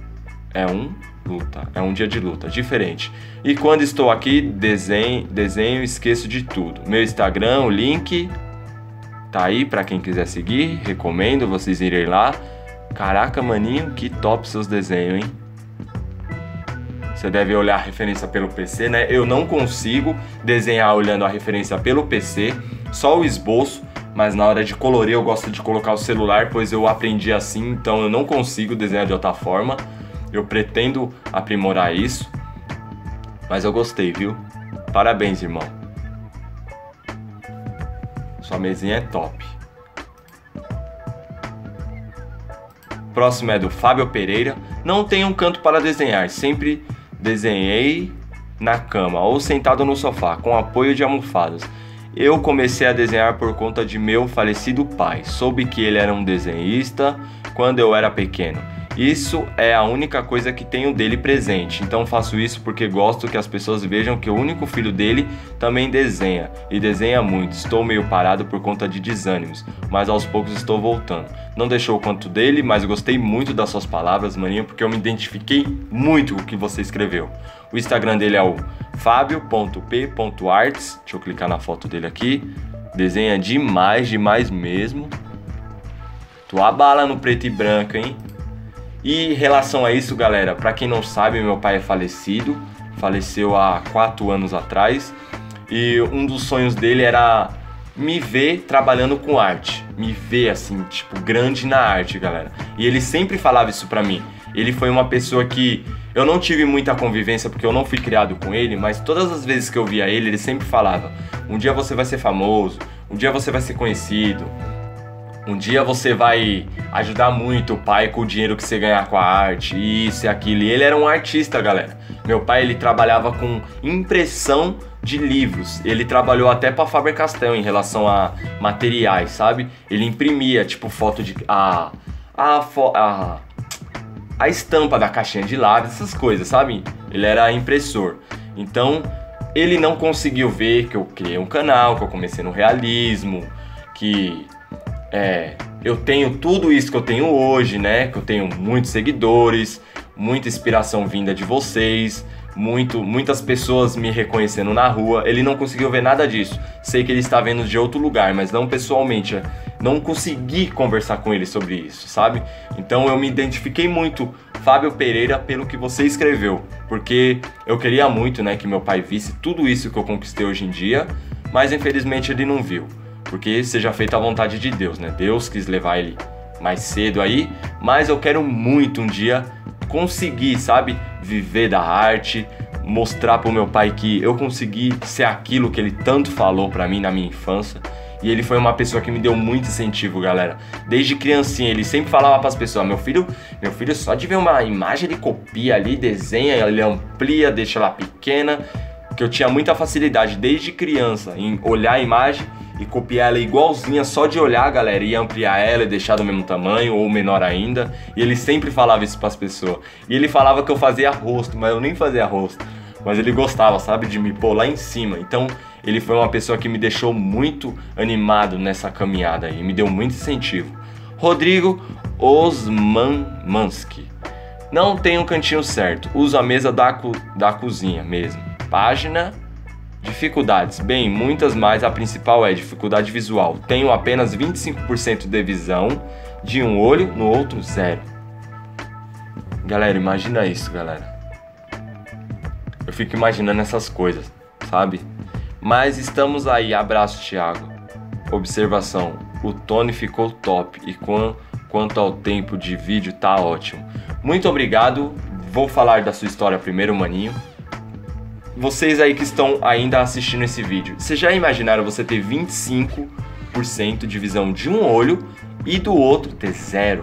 dia de luta, diferente. E quando estou aqui, desenho, esqueço de tudo. Meu Instagram, o link tá aí pra quem quiser seguir. Recomendo vocês irem lá. Caraca, maninho, que top seus desenhos, hein? Você deve olhar a referência pelo PC, né? Eu não consigo desenhar olhando a referência pelo PC, só o esboço, mas na hora de colorir eu gosto de colocar o celular, pois eu aprendi assim, então eu não consigo desenhar de outra forma. Eu pretendo aprimorar isso, mas eu gostei, viu? Parabéns, irmão. Sua mesinha é top. Próximo é do Fábio Pereira. Não tenho um canto para desenhar, sempre desenhei na cama ou sentado no sofá, com apoio de almofadas. Eu comecei a desenhar por conta de meu falecido pai. Soube que ele era um desenhista quando eu era pequeno Isso é a única coisa que tenho dele presente, então faço isso porque gosto que as pessoas vejam que o único filho dele também desenha, e desenha muito. Estou meio parado por conta de desânimos, mas aos poucos estou voltando. Não deixou o canto dele, mas gostei muito das suas palavras, maninho, porque eu me identifiquei muito com o que você escreveu. O Instagram dele é o fabio.p.arts, deixa eu clicar na foto dele aqui. Desenha demais, demais mesmo. Tu abala no preto e branco, hein? E em relação a isso, galera, pra quem não sabe, meu pai é falecido. Faleceu há 4 anos atrás. E um dos sonhos dele era me ver trabalhando com arte. Me ver, assim, tipo, grande na arte, galera. E ele sempre falava isso pra mim. Ele foi uma pessoa que eu não tive muita convivência porque eu não fui criado com ele, mas todas as vezes que eu via ele, ele sempre falava: um dia você vai ser famoso, um dia você vai ser conhecido, um dia você vai ajudar muito o pai com o dinheiro que você ganhar com a arte, isso e aquilo. E ele era um artista, galera. Meu pai, ele trabalhava com impressão de livros. Ele trabalhou até para Faber-Castell em relação a materiais, sabe? Ele imprimia, tipo, foto de... a estampa da caixinha de lápis, essas coisas, sabe? Ele era impressor. Então, ele não conseguiu ver que eu criei um canal, que eu comecei no realismo, que eu tenho tudo isso que eu tenho hoje, né? Que eu tenho muitos seguidores, muita inspiração vinda de vocês, muitas pessoas me reconhecendo na rua. Ele não conseguiu ver nada disso. Sei que ele está vendo de outro lugar, mas não pessoalmente. Não consegui conversar com ele sobre isso, sabe? Então eu me identifiquei muito, Fábio Pereira, pelo que você escreveu, porque eu queria muito, né, que meu pai visse tudo isso que eu conquistei hoje em dia, mas infelizmente ele não viu, porque seja feita a vontade de Deus, né? Deus quis levar ele mais cedo aí, mas eu quero muito um dia conseguir, sabe, viver da arte, mostrar pro meu pai que eu consegui ser aquilo que ele tanto falou pra mim na minha infância. E ele foi uma pessoa que me deu muito incentivo, galera. Desde criancinha, ele sempre falava pras pessoas: meu filho só de ver uma imagem, ele copia ali, desenha, ele amplia, deixa ela pequena. Que eu tinha muita facilidade desde criança em olhar a imagem e copiar ela igualzinha, só de olhar, galera, e ampliar ela e deixar do mesmo tamanho ou menor ainda. E ele sempre falava isso pras pessoas. E ele falava que eu fazia rosto, mas eu nem fazia rosto. Mas ele gostava, sabe, de me pôr lá em cima. Então ele foi uma pessoa que me deixou muito animado nessa caminhada aí, me deu muito incentivo. Rodrigo Osmanmansky: não tem um cantinho certo, uso a mesa da cozinha mesmo. Página: dificuldades, bem, muitas, mas a principal é dificuldade visual. Tenho apenas 25% de visão, de um olho, no outro 0. Galera, imagina isso, galera. Eu fico imaginando essas coisas, sabe? Mas estamos aí, abraço, Thiago. Observação: o Tony ficou top e quanto ao tempo de vídeo tá ótimo. Muito obrigado, vou falar da sua história primeiro, maninho. Vocês aí que estão ainda assistindo esse vídeo, vocês já imaginaram você ter 25% de visão de um olho e do outro ter 0?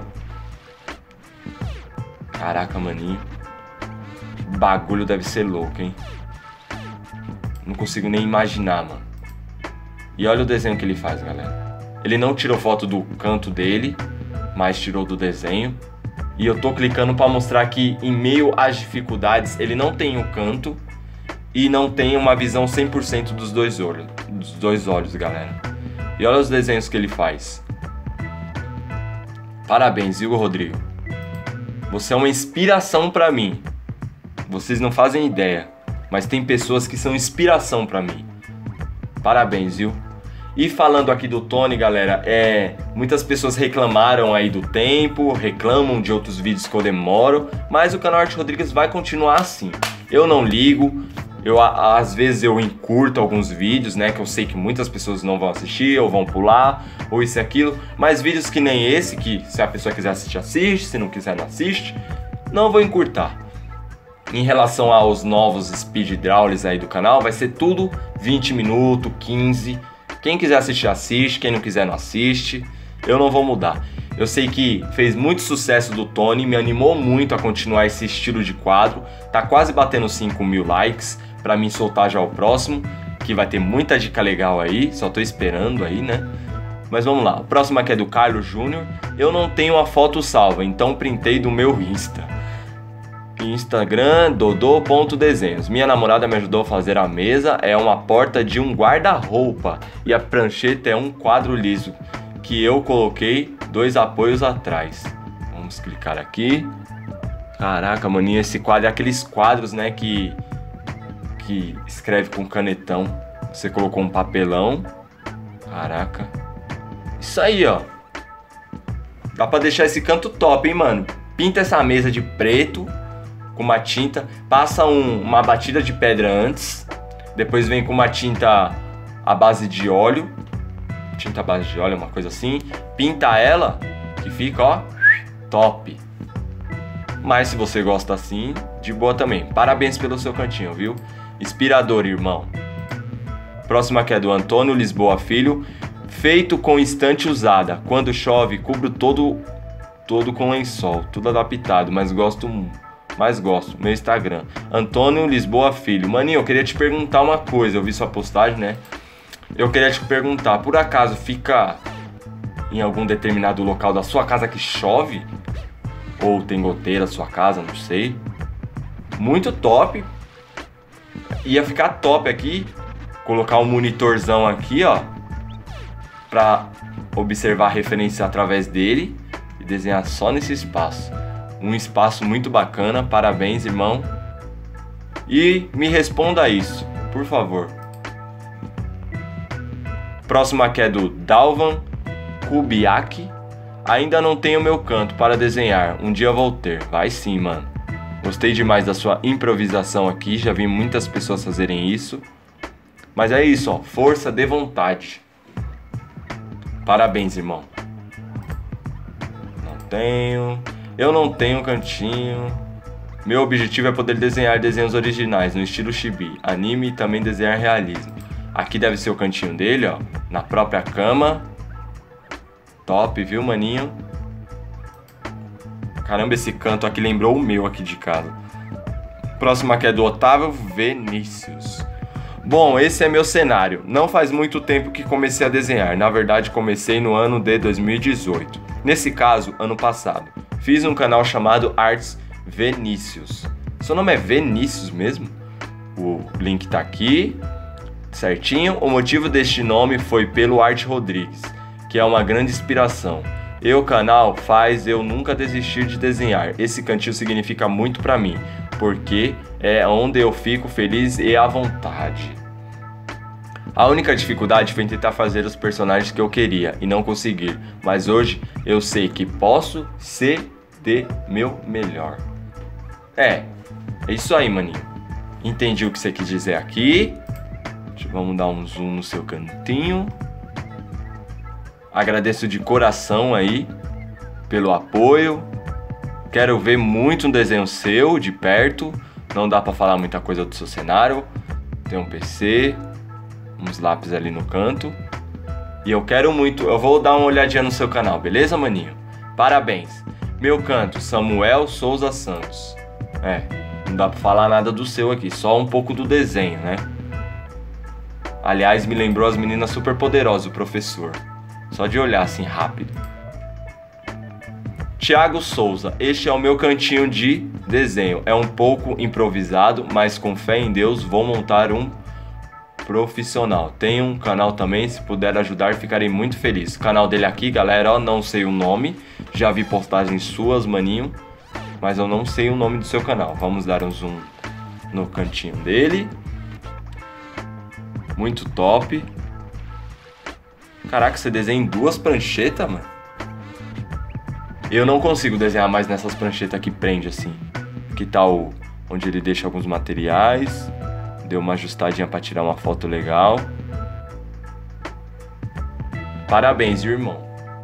Caraca, maninho. O bagulho deve ser louco, hein? Não consigo nem imaginar, mano. E olha o desenho que ele faz, galera. Ele não tirou foto do canto dele, mas tirou do desenho. E eu tô clicando pra mostrar que, em meio às dificuldades, ele não tem o canto e não tem uma visão 100% dos dois olhos, galera. E olha os desenhos que ele faz. Parabéns, Igor Rodrigo. Você é uma inspiração pra mim. Vocês não fazem ideia, mas tem pessoas que são inspiração pra mim. Parabéns, viu? E falando aqui do Tony, galera, muitas pessoas reclamaram aí do tempo, reclamam de outros vídeos que eu demoro, mas o canal Arte Rodrigues vai continuar assim. Eu não ligo, às vezes eu encurto alguns vídeos, né, que eu sei que muitas pessoas não vão assistir, ou vão pular, ou isso e aquilo, mas vídeos que nem esse, que se a pessoa quiser assistir, assiste, se não quiser, não assiste, não vou encurtar. Em relação aos novos speed drawls aí do canal, vai ser tudo 20 minutos, 15. Quem quiser assistir, assiste. Quem não quiser, não assiste. Eu não vou mudar. Eu sei que fez muito sucesso do Tony, me animou muito a continuar esse estilo de quadro. Tá quase batendo 5.000 likes pra mim soltar já o próximo, que vai ter muita dica legal aí. Só tô esperando aí, né? Mas vamos lá. O próximo aqui é do Carlos Júnior. Eu não tenho a foto salva, então printei do meu Instagram, dodô.desenhos. Minha namorada me ajudou a fazer a mesa. É uma porta de um guarda-roupa. E a prancheta é um quadro liso que eu coloquei 2 apoios atrás. Vamos clicar aqui. Caraca, maninho, esse quadro é aqueles quadros, né, que escreve com canetão. Você colocou um papelão. Caraca. Isso aí, ó. Dá pra deixar esse canto top, hein, mano. Pinta essa mesa de preto com uma tinta. Passa uma batida de pedra antes. Depois vem com uma tinta à base de óleo. Tinta à base de óleo, uma coisa assim. Pinta ela, que fica, ó, top. Mas se você gosta assim, de boa também. Parabéns pelo seu cantinho, viu? Inspirador, irmão. Próximo aqui é do Antônio Lisboa Filho. Feito com estante usada. Quando chove, cubro todo com lençol. Tudo adaptado, mas gosto. Meu Instagram. Antônio Lisboa Filho. Maninho, eu queria te perguntar uma coisa. Eu vi sua postagem, né? Eu queria te perguntar. Por acaso fica em algum determinado local da sua casa que chove? Ou tem goteira na sua casa, não sei. Muito top. Ia ficar top aqui. Colocar um monitorzão aqui, ó, pra observar a referência através dele e desenhar só nesse espaço. Um espaço muito bacana. Parabéns, irmão. E me responda isso, por favor. Próximo aqui é do Dalvan Kubiak. Ainda não tenho meu canto para desenhar. Um dia vou ter. Vai sim, mano. Gostei demais da sua improvisação aqui. Já vi muitas pessoas fazerem isso. Mas é isso, ó. Força de vontade. Parabéns, irmão. Eu não tenho cantinho. Meu objetivo é poder desenhar desenhos originais no estilo chibi, anime e também desenhar realismo. Aqui deve ser o cantinho dele, ó. Na própria cama. Top, viu, maninho? Caramba, esse canto aqui lembrou o meu aqui de casa. Próximo aqui é do Otávio Vinícius. Bom, esse é meu cenário. Não faz muito tempo que comecei a desenhar. Na verdade, comecei no ano de 2018. Nesse caso, ano passado. Fiz um canal chamado Artes Vinícius. Seu nome é Vinícius mesmo? O link tá aqui, certinho. O motivo deste nome foi pelo Art Rodrigues, que é uma grande inspiração. E o canal faz eu nunca desistir de desenhar. Esse cantinho significa muito pra mim, porque é onde eu fico feliz e à vontade. A única dificuldade foi tentar fazer os personagens que eu queria e não conseguir, mas hoje eu sei que posso ser de meu melhor. É isso aí, maninho. Entendi o que você quis dizer aqui. Vamos dar um zoom no seu cantinho. Agradeço de coração aí pelo apoio. Quero ver muito um desenho seu de perto. Não dá pra falar muita coisa do seu cenário. Tem um PC, uns lápis ali no canto. E eu quero muito. Eu vou dar uma olhadinha no seu canal, beleza, maninho? Parabéns. Meu canto, Samuel Souza Santos. Não dá pra falar nada do seu aqui, só um pouco do desenho, né? Aliás, me lembrou as meninas superpoderosas, o professor. Só de olhar assim rápido. Thiago Souza, este é o meu cantinho de desenho. É um pouco improvisado, mas com fé em Deus vou montar um profissional. Tem um canal também, se puder ajudar ficarei muito feliz. O canal dele aqui, galera, ó, não sei o nome. Já vi postagens suas, maninho, mas eu não sei o nome do seu canal. Vamos dar um zoom no cantinho dele. Muito top. Caraca, você desenha em 2 pranchetas, mano? Eu não consigo desenhar mais nessas pranchetas que prende assim. Que tal onde ele deixa alguns materiais. Deu uma ajustadinha pra tirar uma foto legal. Parabéns, viu, irmão?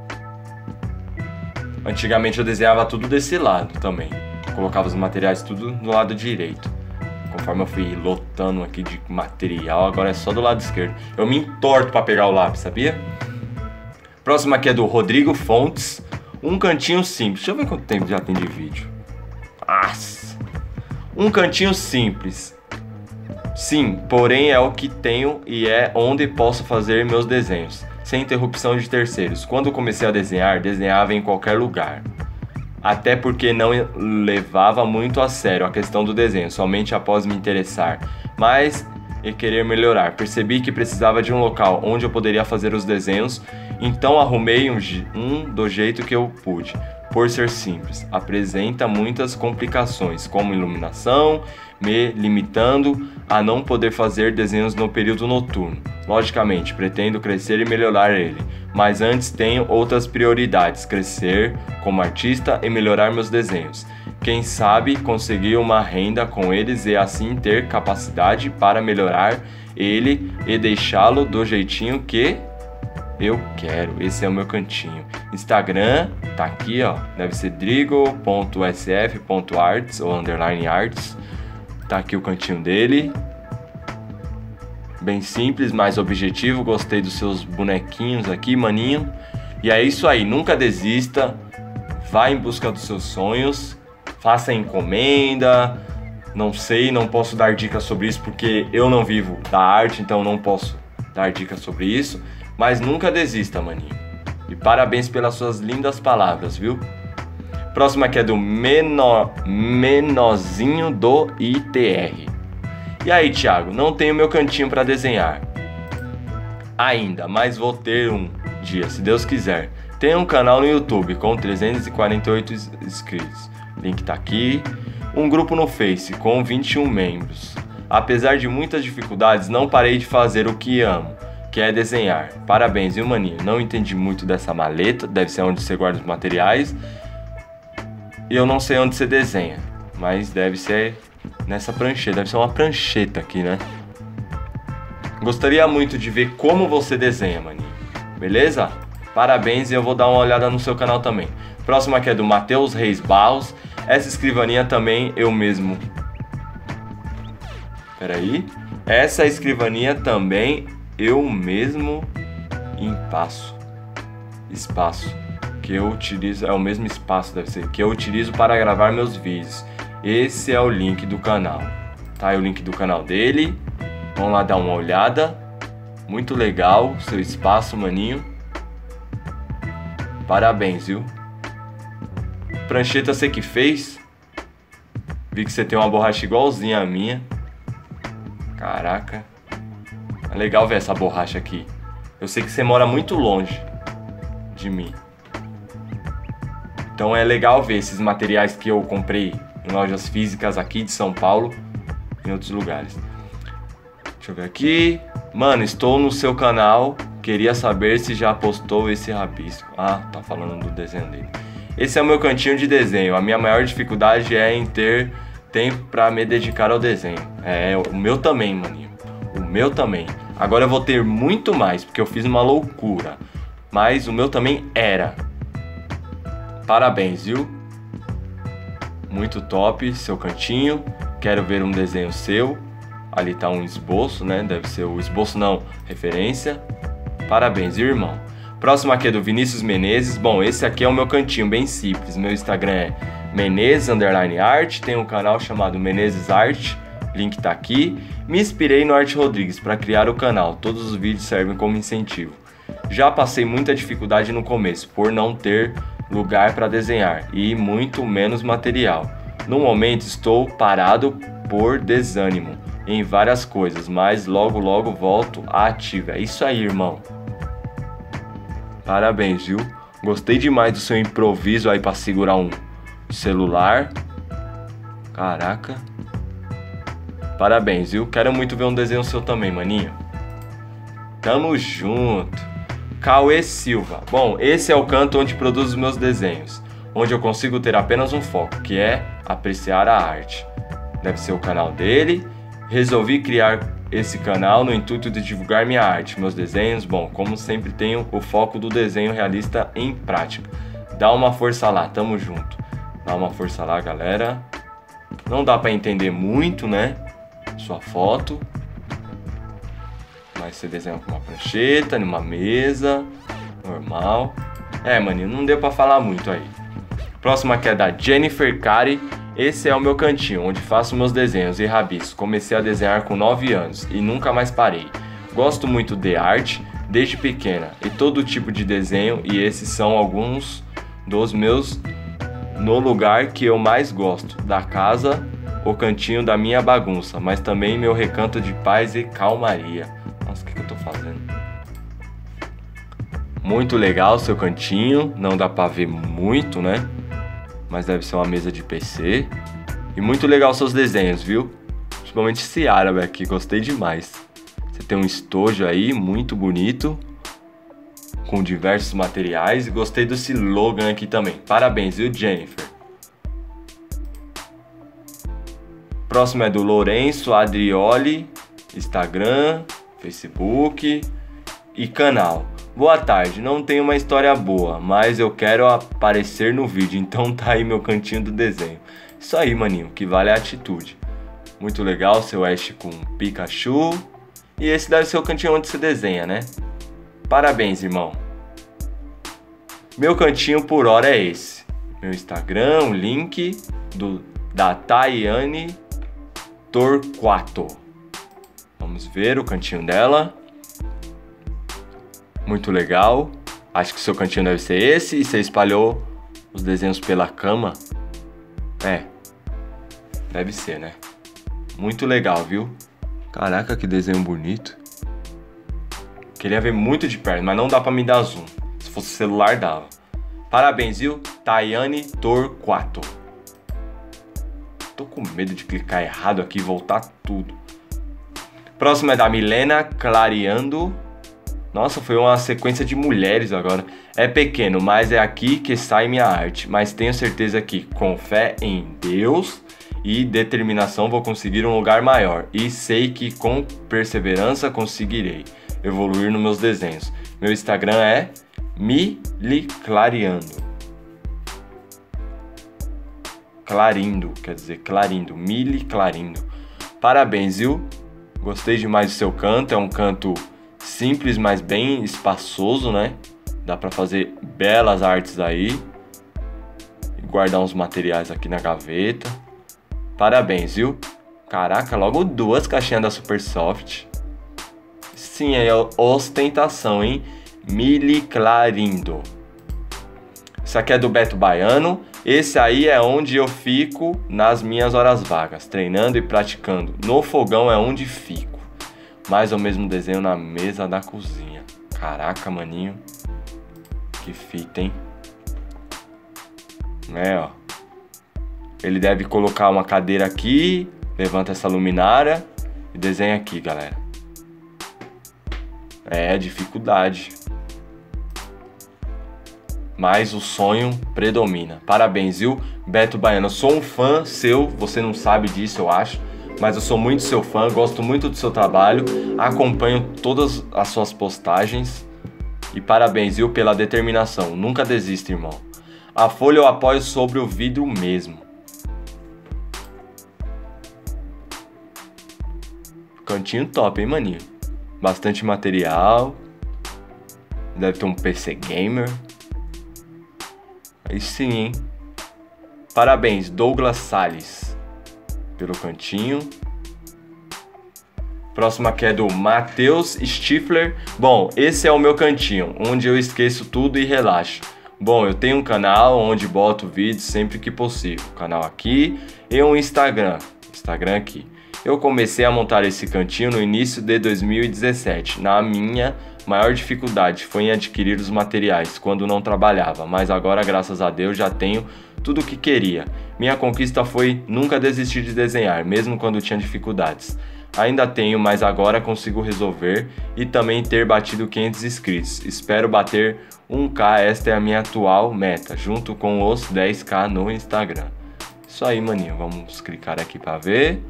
Antigamente eu desenhava tudo desse lado também. Colocava os materiais tudo no lado direito. Conforme eu fui lotando aqui de material, agora é só do lado esquerdo. Eu me entorto pra pegar o lápis, sabia? Próximo aqui é do Rodrigo Fontes. Um cantinho simples. Deixa eu ver quanto tempo já tem de vídeo. Nossa. Um cantinho simples. Sim, porém é o que tenho e é onde posso fazer meus desenhos. sem interrupção de terceiros. Quando comecei a desenhar, desenhava em qualquer lugar. Até porque não levava muito a sério a questão do desenho, somente após me interessar, mas e querer melhorar. Percebi que precisava de um local onde eu poderia fazer os desenhos, então arrumei um do jeito que eu pude. Por ser simples, apresenta muitas complicações, como iluminação, me limitando a não poder fazer desenhos no período noturno. Logicamente, pretendo crescer e melhorar ele, mas antes tenho outras prioridades, crescer como artista e melhorar meus desenhos. Quem sabe conseguir uma renda com eles e assim ter capacidade para melhorar ele e deixá-lo do jeitinho que eu quero. Esse é o meu cantinho. Instagram tá aqui, ó, deve ser drigo.sf.arts ou _arts. Tá aqui o cantinho dele. Bem simples, mas objetivo. Gostei dos seus bonequinhos aqui, maninho. E é isso aí, nunca desista. Vá em busca dos seus sonhos. Faça encomenda. Não sei, não posso dar dicas sobre isso porque eu não vivo da arte, então não posso dar dicas sobre isso. Mas nunca desista, maninho. E parabéns pelas suas lindas palavras, viu? Próxima aqui é do Menozinho do ITR. E aí, Thiago, não tenho meu cantinho para desenhar ainda, mas vou ter um dia, se Deus quiser. Tenho um canal no YouTube com 348 inscritos. Link tá aqui. Um grupo no Face com 21 membros. Apesar de muitas dificuldades, não parei de fazer o que amo, que é desenhar. Parabéns, viu, maninho? Não entendi muito dessa maleta, deve ser onde você guarda os materiais. E eu não sei onde você desenha, mas deve ser nessa prancheta, deve ser uma prancheta aqui, né? Gostaria muito de ver como você desenha, maninho. Beleza? Parabéns e eu vou dar uma olhada no seu canal também. Próxima aqui é do Matheus Reis Barros. Essa escrivaninha também eu mesmo... Peraí. Essa escrivaninha também eu mesmo espaço que eu utilizo, é o mesmo espaço, deve ser, que eu utilizo para gravar meus vídeos. Esse é o link do canal, tá? É o link do canal dele. Vamos lá dar uma olhada. Muito legal seu espaço, maninho. Parabéns, viu? Prancheta você que fez. Vi que você tem uma borracha igualzinha a minha. Caraca. É legal ver essa borracha aqui. Eu sei que você mora muito longe de mim. Então é legal ver esses materiais que eu comprei em lojas físicas aqui de São Paulo e em outros lugares. Deixa eu ver aqui. Mano, estou no seu canal. Queria saber se já postou esse rabisco. Ah, tá falando do desenho dele. Esse é o meu cantinho de desenho. A minha maior dificuldade é em ter tempo pra me dedicar ao desenho. É, o meu também, maninho. O meu também. Agora eu vou ter muito mais, porque eu fiz uma loucura. Mas o meu também era. Parabéns, viu? Muito top, seu cantinho. Quero ver um desenho seu. Ali tá um esboço, né? Deve ser o esboço, não, referência. Parabéns, viu, irmão? Próximo aqui é do Vinícius Menezes. Bom, esse aqui é o meu cantinho, bem simples. Meu Instagram é Menezes_art. Tem um canal chamado Menezes Art. Link tá aqui. Me inspirei no Art Rodrigues para criar o canal. Todos os vídeos servem como incentivo. Já passei muita dificuldade no começo, por não ter lugar para desenhar e muito menos material. No momento estou parado por desânimo em várias coisas, mas logo volto à ativa. É isso aí, irmão. Parabéns, viu? Gostei demais do seu improviso aí para segurar um celular. Caraca. Parabéns, viu? Quero muito ver um desenho seu também, maninho. Tamo junto. Cauê Silva. Bom, esse é o canto onde produzo os meus desenhos, onde eu consigo ter apenas um foco, que é apreciar a arte. Deve ser o canal dele. Resolvi criar esse canal no intuito de divulgar minha arte, meus desenhos. Bom, como sempre tenho o foco do desenho realista em prática. Dá uma força lá, tamo junto. Dá uma força lá, galera. Não dá pra entender muito, né? Sua foto. Mas você desenha com uma prancheta, numa mesa, normal. É, maninho, não deu pra falar muito aí. Próxima aqui é da Jennifer Cari. Esse é o meu cantinho, onde faço meus desenhos e rabiscos. Comecei a desenhar com 9 anos e nunca mais parei. Gosto muito de arte, desde pequena e todo tipo de desenho, e esses são alguns dos meus no lugar que eu mais gosto, da casa, o cantinho da minha bagunça, mas também meu recanto de paz e calmaria. Nossa, o que eu tô fazendo? Muito legal seu cantinho, não dá pra ver muito, né? Mas deve ser uma mesa de PC. E muito legal seus desenhos, viu? Principalmente esse árabe aqui, gostei demais. Você tem um estojo aí, muito bonito, com diversos materiais. E gostei do slogan aqui também. Parabéns, viu, Jennifer? Próximo é do Lourenço Adrioli, Instagram, Facebook e canal. Boa tarde, não tenho uma história boa, mas eu quero aparecer no vídeo, então tá aí meu cantinho do desenho. Isso aí, maninho, que vale a atitude. Muito legal, seu Ash com Pikachu. E esse deve ser o cantinho onde você desenha, né? Parabéns, irmão. Meu cantinho por hora é esse. Meu Instagram, o link da Tayane Torquato. Vamos ver o cantinho dela. Muito legal. Acho que o seu cantinho deve ser esse. E você espalhou os desenhos pela cama. É. Deve ser, né? Muito legal, viu? Caraca, que desenho bonito. Queria ver muito de perto, mas não dá pra me dar zoom. Se fosse celular, dava. Parabéns, viu? Tayane Torquato. Tô com medo de clicar errado aqui e voltar tudo. Próximo é da Milena Clareando. Nossa, foi uma sequência de mulheres agora. É pequeno, mas é aqui que sai minha arte. Mas tenho certeza que, com fé em Deus e determinação, vou conseguir um lugar maior. E sei que com perseverança conseguirei evoluir nos meus desenhos. Meu Instagram é miliclariando. Clarindo, quer dizer, clarindo. Miliclarindo. Parabéns, viu? Gostei demais do seu canto. É um canto simples, mas bem espaçoso, né? Dá pra fazer belas artes aí. E guardar uns materiais aqui na gaveta. Parabéns, viu? Caraca, logo 2 caixinhas da Supersoft. Sim, é ostentação, hein? Miliclarindo. Isso aqui é do Beto Baiano. Esse aí é onde eu fico nas minhas horas vagas, treinando e praticando. No fogão é onde fico. Mais o mesmo desenho na mesa da cozinha. Caraca, maninho. Que fita, hein? É, ó. Ele deve colocar uma cadeira aqui. Levanta essa luminária. E desenha aqui, galera. É, dificuldade. Mas o sonho predomina. Parabéns, viu? Beto Baiano. Eu sou um fã seu. Você não sabe disso, eu acho. Mas eu sou muito seu fã, gosto muito do seu trabalho, acompanho todas as suas postagens e parabéns, viu, pela determinação. Nunca desista, irmão. A folha eu apoio sobre o vidro mesmo. Cantinho top, hein, maninho? Bastante material. Deve ter um PC gamer. Aí sim, hein? Parabéns, Douglas Salles. Pelo cantinho. Próximo aqui é do Matheus Stifler. Bom, esse é o meu cantinho, onde eu esqueço tudo e relaxo. Bom, eu tenho um canal onde boto vídeos sempre que possível. Canal aqui e um Instagram. Instagram aqui. Eu comecei a montar esse cantinho no início de 2017. Na minha maior dificuldade foi em adquirir os materiais quando não trabalhava, mas agora, graças a Deus, já tenho tudo o que queria. Minha conquista foi nunca desistir de desenhar, mesmo quando tinha dificuldades. Ainda tenho, mas agora consigo resolver e também ter batido 500 inscritos. Espero bater 1K, esta é a minha atual meta, junto com os 10K no Instagram. Isso aí, maninho, vamos clicar aqui para ver.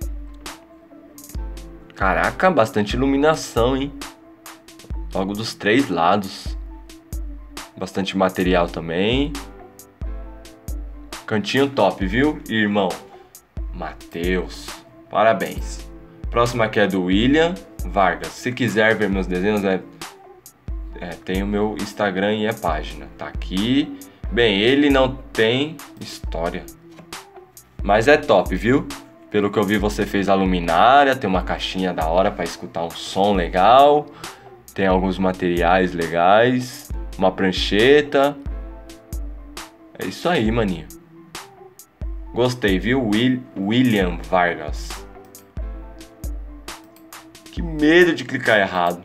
Caraca, bastante iluminação, hein? Logo dos 3 lados. Bastante material também. Cantinho top, viu, irmão? Matheus, parabéns. Próximo aqui é do William Vargas. Se quiser ver meus desenhos, tem o meu Instagram e a página. Tá aqui. Bem, ele não tem história, mas é top, viu? Pelo que eu vi, você fez a luminária. Tem uma caixinha da hora para escutar um som legal. Tem alguns materiais legais. Uma prancheta. É isso aí, maninho. Gostei, viu? William Vargas. Que medo de clicar errado.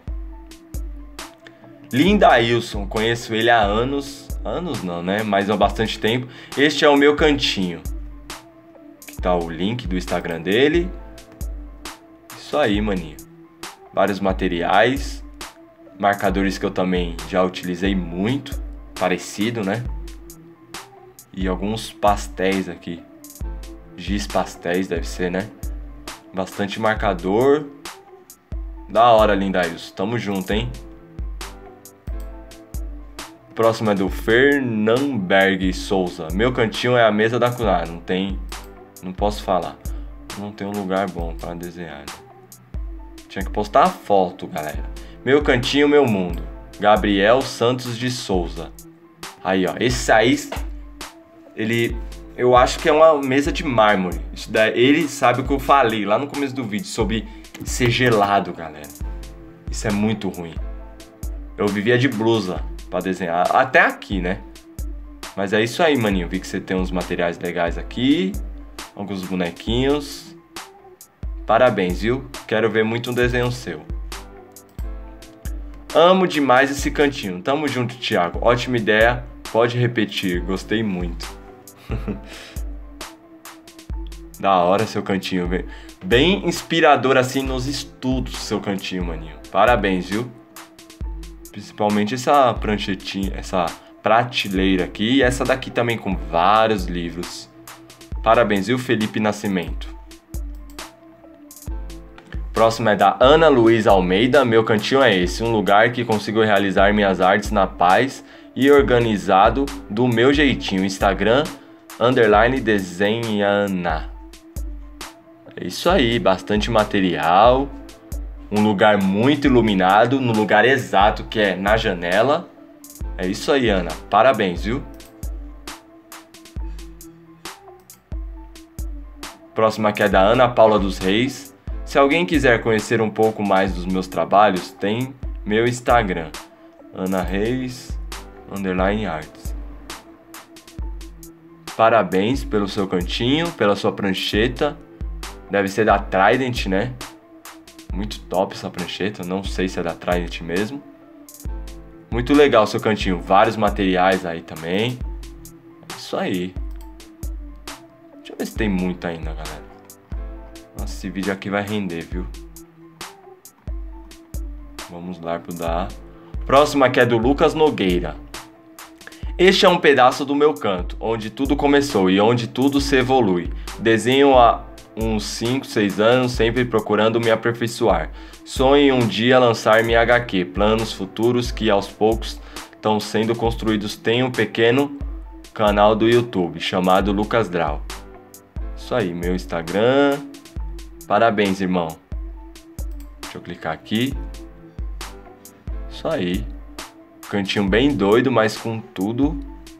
Lindailson, conheço ele há anos. Anos não, né? Mas há bastante tempo. Este é o meu cantinho. Aqui tá o link do Instagram dele. Isso aí, maninho. Vários materiais. Marcadores que eu também já utilizei muito. Parecido, né? E alguns pastéis aqui. Giz pastéis deve ser, né? Bastante marcador. Da hora, Lindailson. Tamo junto, hein? O próximo é do Fernamberg Souza. Meu cantinho é a mesa da cozinha. Não posso falar. Não tem um lugar bom para desenhar. Tinha que postar a foto, galera. Meu cantinho, meu mundo. Gabriel Santos de Souza. Aí, ó. Esse aí... Eu acho que é uma mesa de mármore. Ele sabe o que eu falei lá no começo do vídeo sobre ser gelado, galera. Isso é muito ruim. Eu vivia de blusa pra desenhar. Até aqui, né? Mas é isso aí, maninho. Vi que você tem uns materiais legais aqui. Alguns bonequinhos. Parabéns, viu? Quero ver muito um desenho seu. Amo demais esse cantinho. Tamo junto, Thiago. Ótima ideia. Pode repetir. Gostei muito. Da hora seu cantinho, velho. Bem inspirador assim nos estudos, seu cantinho, maninho. Parabéns, viu? Principalmente essa pranchetinha, essa prateleira aqui. E essa daqui também com vários livros. Parabéns, viu, Felipe Nascimento? Próximo é da Ana Luísa Almeida. Meu cantinho é esse. Um lugar que consigo realizar minhas artes na paz e organizado do meu jeitinho. Instagram _desenhana. É isso aí, bastante material, um lugar muito iluminado, no lugar exato que é na janela. É isso aí, Ana, parabéns, viu? Próxima aqui é da Ana Paula dos Reis. Se alguém quiser conhecer um pouco mais dos meus trabalhos, tem meu Instagram, Ana Reis _arts. Parabéns pelo seu cantinho, pela sua prancheta. Deve ser da Trident, né? Muito top essa prancheta. Não sei se é da Trident mesmo. Muito legal o seu cantinho. Vários materiais aí também. É isso aí. Deixa eu ver se tem muito ainda, galera. Nossa, esse vídeo aqui vai render, viu? Vamos lá pro da... Próximo aqui é do Lucas Nogueira. Este é um pedaço do meu canto, onde tudo começou e onde tudo se evolui. Desenho há uns 5, 6 anos, sempre procurando me aperfeiçoar. Sonho em um dia lançar minha HQ, planos futuros que aos poucos estão sendo construídos. Tenho um pequeno canal do YouTube chamado Lucas Draw. Isso aí, meu Instagram. Parabéns, irmão. Deixa eu clicar aqui. Isso aí. Cantinho bem doido, mas com tudo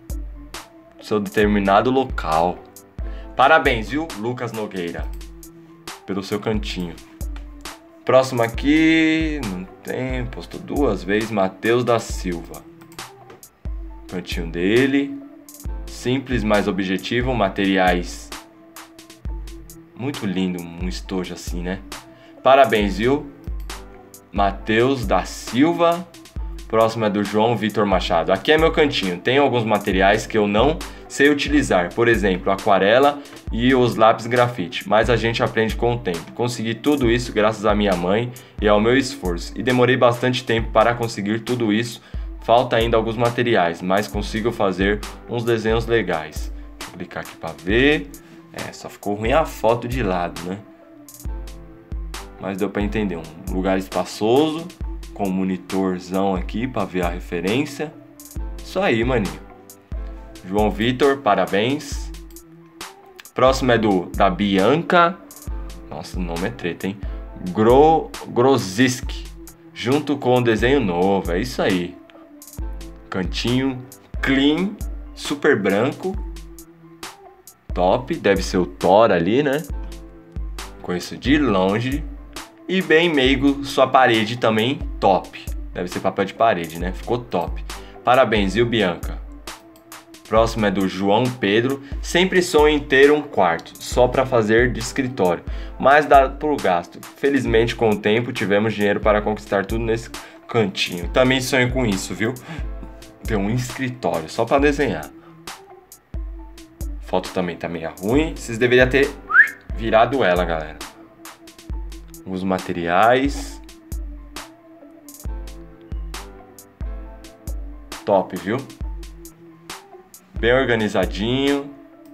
seu determinado local. Parabéns, viu, Lucas Nogueira, pelo seu cantinho. Próximo aqui, não tem, postou 2 vezes, Matheus da Silva. Cantinho dele, simples, mas objetivo, materiais muito lindo, um estojo assim, né? Parabéns, viu, Matheus da Silva. Próximo é do João Vitor Machado. Aqui é meu cantinho. Tem alguns materiais que eu não sei utilizar. Por exemplo, aquarela e os lápis grafite. Mas a gente aprende com o tempo. Consegui tudo isso graças à minha mãe e ao meu esforço. E demorei bastante tempo para conseguir tudo isso. Falta ainda alguns materiais, mas consigo fazer uns desenhos legais. Deixa eu clicar aqui para ver. Só ficou ruim a foto de lado, né? Mas deu para entender. Um lugar espaçoso, com um monitorzão aqui para ver a referência. Isso aí, maninho. João Vitor, parabéns. Próximo é da Bianca. Nossa, o nome é treta, hein? Groziski. Junto com o desenho novo. É isso aí. Cantinho clean, super branco. Top. Deve ser o Thor ali, né? Conheço de longe. E bem meigo, sua parede também top. Deve ser papel de parede, né? Ficou top. Parabéns, viu, Bianca? Próximo é do João Pedro. Sempre sonho em ter um quarto, só para fazer de escritório, mas dá pro gasto. Felizmente, com o tempo, tivemos dinheiro para conquistar tudo nesse cantinho. Também sonho com isso, viu? Ter um escritório, só para desenhar. Foto também tá meio ruim. Vocês deveriam ter virado ela, galera. Os materiais. Top, viu? Bem organizadinho.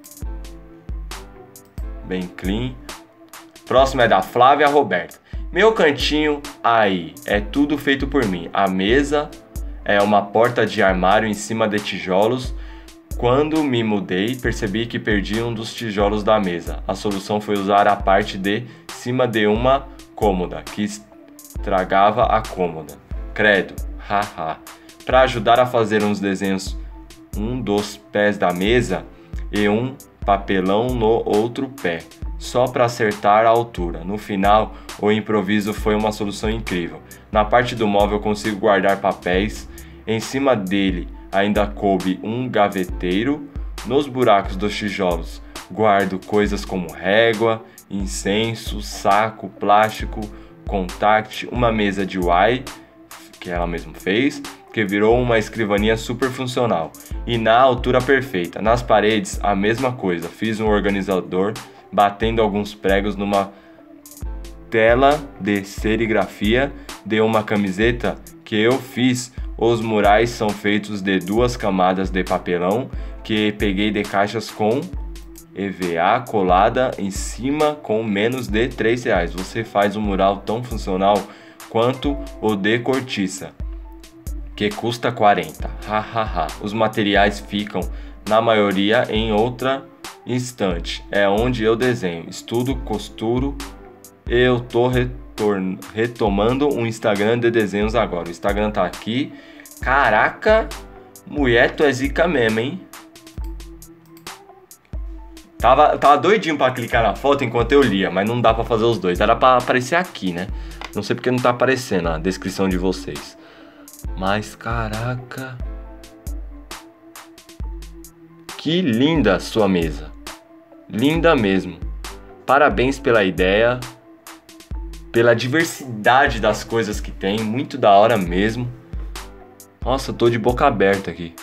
Bem clean. Próximo é da Flávia Roberta. Meu cantinho aí é tudo feito por mim. A mesa é uma porta de armário em cima de tijolos. Quando me mudei, percebi que perdi um dos tijolos da mesa. A solução foi usar a parte de cima de uma cômoda, que estragava a cômoda. Credo, haha. Para ajudar a fazer uns desenhos, um dos pés da mesa e um papelão no outro pé, só para acertar a altura. No final, o improviso foi uma solução incrível. Na parte do móvel consigo guardar papéis, em cima dele ainda coube um gaveteiro. Nos buracos dos tijolos guardo coisas como régua, incenso, saco, plástico, contact, uma mesa de Y, que ela mesma fez, que virou uma escrivaninha super funcional e na altura perfeita. Nas paredes, a mesma coisa. Fiz um organizador batendo alguns pregos numa tela de serigrafia de uma camiseta que eu fiz. Os murais são feitos de 2 camadas de papelão que peguei de caixas com EVA colada em cima com menos de R$3. Você faz um mural tão funcional quanto o de cortiça, que custa 40. Hahaha. Os materiais ficam, na maioria, em outra estante. É onde eu desenho, estudo, costuro. Eu tô retomando um Instagram de desenhos agora. O Instagram tá aqui. Caraca, mulher, tu é zica mesmo, hein? Tava doidinho pra clicar na foto enquanto eu lia, mas não dá pra fazer os dois. Era pra aparecer aqui, né? Não sei porque não tá aparecendo a descrição de vocês. Mas caraca, que linda sua mesa. Linda mesmo. Parabéns pela ideia, pela diversidade das coisas que tem. Muito da hora mesmo. Nossa, eu tô de boca aberta aqui.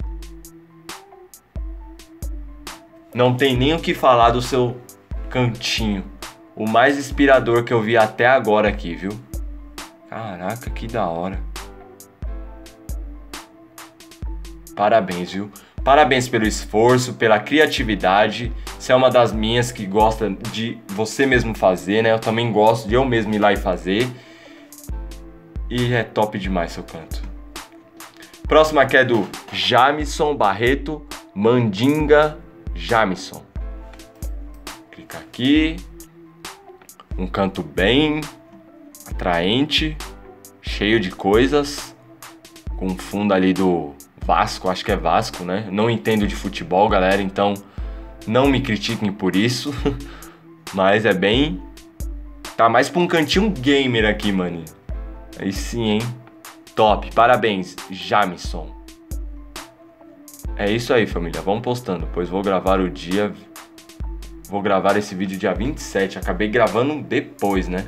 Não tem nem o que falar do seu cantinho. O mais inspirador que eu vi até agora aqui, viu? Caraca, que da hora. Parabéns, viu? Parabéns pelo esforço, pela criatividade. Você é uma das minhas que gosta de você mesmo fazer, né? Eu também gosto de eu mesmo ir lá e fazer. E é top demais seu canto. Próximo aqui é do Jamison Barreto Mandinga Jamison. Clica aqui. Um canto bem atraente, cheio de coisas, com fundo ali do Vasco, acho que é Vasco, né? Não entendo de futebol, galera, então não me critiquem por isso. Mas é bem... Tá mais pra um cantinho gamer aqui, maninho. Aí sim, hein? Top, parabéns, Jamison. É isso aí, família, vamos postando, pois vou gravar o dia... Vou gravar esse vídeo dia 27, acabei gravando depois, né?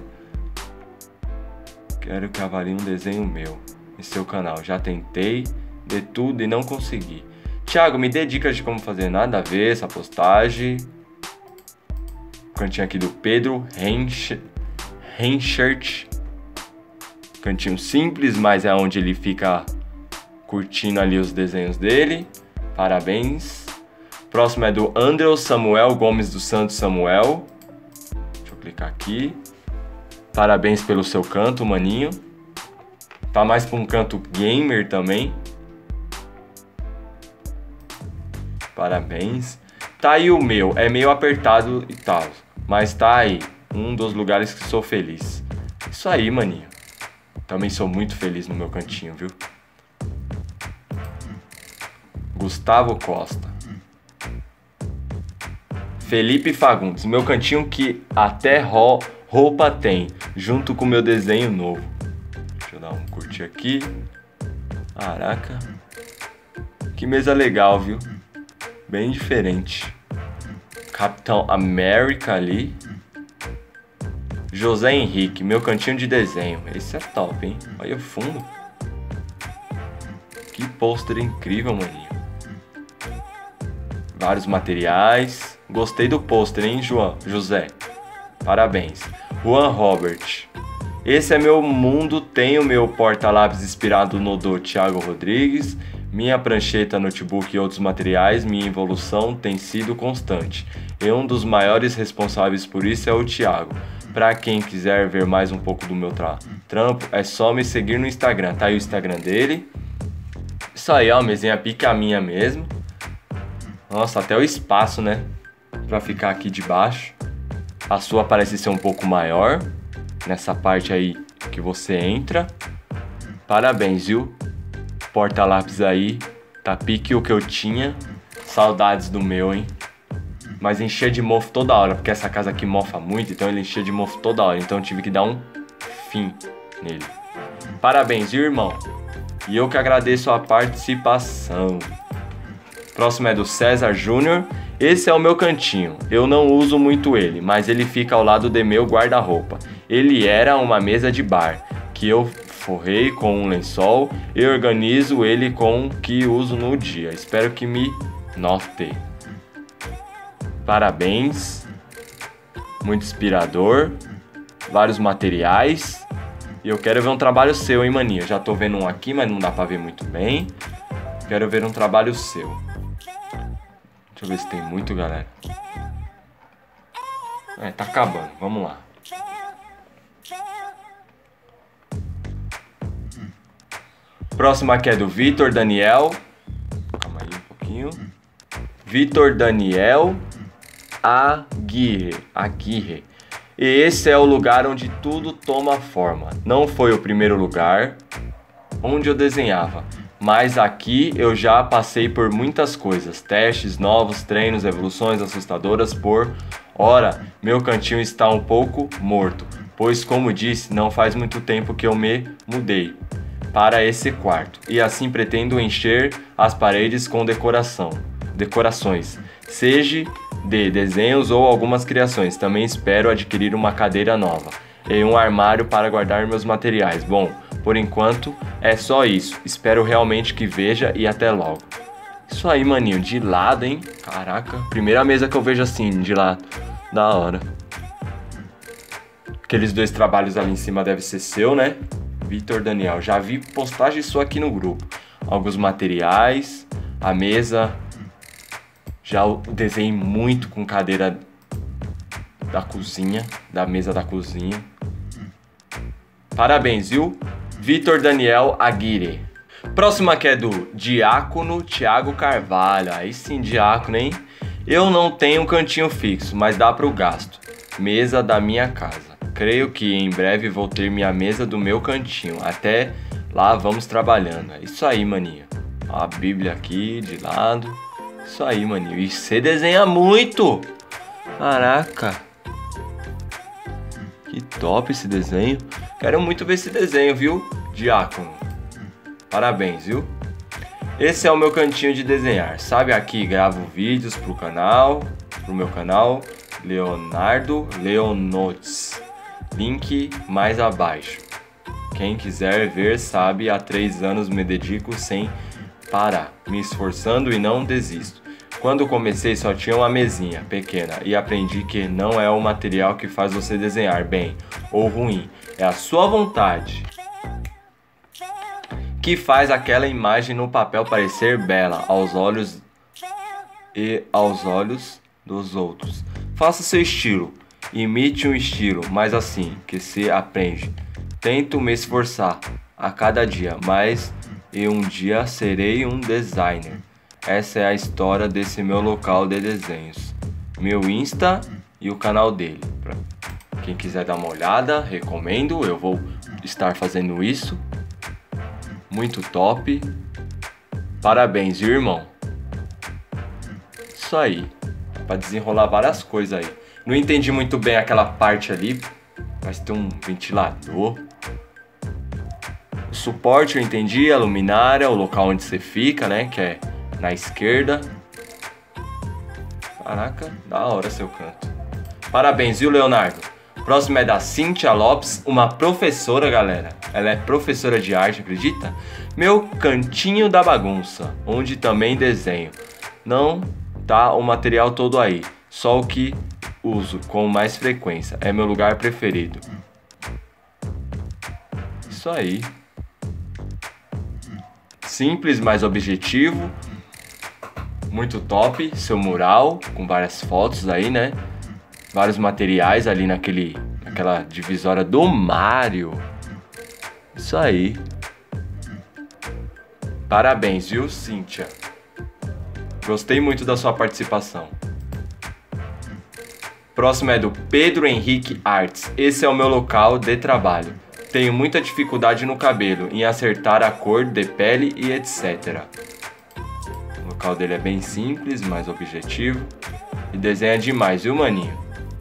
Quero que avalie um desenho meu em seu canal. Já tentei de tudo e não consegui. Thiago, me dê dicas de como fazer. Nada a ver essa postagem. Cantinho aqui do Pedro Henschert. Cantinho simples, mas é onde ele fica curtindo ali os desenhos dele. Parabéns. Próximo é do Andrew Samuel Gomes dos Santos Samuel. Deixa eu clicar aqui. Parabéns pelo seu canto, maninho. Tá mais pra um canto gamer também. Parabéns. Tá aí o meu. É meio apertado e tal. Mas tá aí. Um dos lugares que sou feliz. Isso aí, maninho. Também sou muito feliz no meu cantinho, viu? Gustavo Costa. Felipe Fagundes. Meu cantinho que até roupa tem. Junto com meu desenho novo. Deixa eu dar um curtir aqui. Caraca. Que mesa legal, viu? Bem diferente. Capitão América ali. José Henrique, meu cantinho de desenho. Esse é top, hein? Olha o fundo. Que pôster incrível, maninho. Vários materiais. Gostei do pôster, hein, José? Parabéns. Juan Robert. Esse é meu mundo. Tenho meu porta-lápis inspirado no do Thiago Rodrigues. Minha prancheta, notebook e outros materiais. Minha evolução tem sido constante. E um dos maiores responsáveis por isso é o Thiago. Pra quem quiser ver mais um pouco do meu trampo, é só me seguir no Instagram. Tá aí o Instagram dele. Isso aí, ó, mesinha pica a minha mesmo. Nossa, até o espaço, né? Pra ficar aqui de baixo. A sua parece ser um pouco maior. Nessa parte aí que você entra. Parabéns, viu? Porta-lápis aí. Tá pique o que eu tinha. Saudades do meu, hein? Mas enchia de mofo toda hora, porque essa casa aqui mofa muito, então ele enchia de mofo toda hora. Então eu tive que dar um fim nele. Parabéns, viu, irmão? E eu que agradeço a participação. Próximo é do César Júnior. Esse é o meu cantinho. Eu não uso muito ele, mas ele fica ao lado de meu guarda-roupa. Ele era uma mesa de bar, que eu forrei com um lençol e organizo ele com o que uso no dia. Espero que me note. Parabéns. Muito inspirador. Vários materiais. E eu quero ver um trabalho seu, hein, maninho? Já tô vendo um aqui, mas não dá pra ver muito bem. Quero ver um trabalho seu. Deixa eu ver se tem muito, galera. Tá acabando. Vamos lá. Próximo aqui é do Vitor Daniel. Calma aí um pouquinho. Vitor Daniel Aguirre. E esse é o lugar onde tudo toma forma. Não foi o primeiro lugar onde eu desenhava, mas aqui eu já passei por muitas coisas. Testes novos, treinos, evoluções assustadoras por hora. Meu cantinho está um pouco morto, pois como disse, não faz muito tempo que eu me mudei para esse quarto. E assim pretendo encher as paredes com decorações, seja de desenhos ou algumas criações. Também espero adquirir uma cadeira nova e um armário para guardar meus materiais. Bom, por enquanto é só isso. Espero realmente que veja e até logo. Isso aí, maninho, de lado, hein? Caraca, primeira mesa que eu vejo assim, de lado. Da hora. Aqueles dois trabalhos ali em cima deve ser seu, né? Vitor Daniel, já vi postagem sua aqui no grupo. Alguns materiais, a mesa. Já desenhei muito com cadeira da cozinha, da mesa da cozinha. Parabéns, viu? Vitor Daniel Aguirre. Próximo aqui é do Diácono Thiago Carvalho. Aí sim, Diácono, hein? Eu não tenho um cantinho fixo, mas dá para o gasto. Mesa da minha casa. Creio que em breve vou ter minha mesa do meu cantinho. Até lá vamos trabalhando. É isso aí, maninho. A Bíblia aqui de lado. Isso aí, maninho. E você desenha muito! Caraca! Que top esse desenho. Quero muito ver esse desenho, viu, Diácono? Parabéns, viu? Esse é o meu cantinho de desenhar. Sabe, aqui gravo vídeos pro meu canal, Leonardo Leonotes. Link mais abaixo. Quem quiser ver sabe, há 3 anos me dedico sem parar, me esforçando e não desisto. Quando comecei só tinha uma mesinha pequena e aprendi que não é o material que faz você desenhar bem ou ruim, é a sua vontade que faz aquela imagem no papel parecer bela aos olhos e aos olhos dos outros. Faça seu estilo, imite um estilo, mas assim que se aprende. Tento me esforçar a cada dia, mas e um dia serei um designer. Essa é a história desse meu local de desenhos, meu Insta e o canal dele. Pra quem quiser dar uma olhada, recomendo. Eu vou estar fazendo isso. Muito top. Parabéns, viu, irmão? Isso aí. Pra desenrolar várias coisas aí. Não entendi muito bem aquela parte ali, mas tem um ventilador. suporte eu entendi, a luminária, o local onde você fica, né? Que é na esquerda. Caraca, da hora seu canto. Parabéns, viu, Leonardo? Próximo é da Cíntia Lopes, uma professora, galera. Ela é professora de arte, acredita? Meu cantinho da bagunça, onde também desenho. Não tá o material todo aí, só o que uso com mais frequência. É meu lugar preferido. Isso aí. Simples, mas objetivo. Muito top. Seu mural, com várias fotos aí, né? Vários materiais ali naquela divisória do Mario. Isso aí. Parabéns, viu, Cíntia? Gostei muito da sua participação. Próximo é do Pedro Henrique Arts. Esse é o meu local de trabalho. Tenho muita dificuldade no cabelo, em acertar a cor de pele e etc. O local dele é bem simples, mas objetivo. E desenha demais, viu, maninho?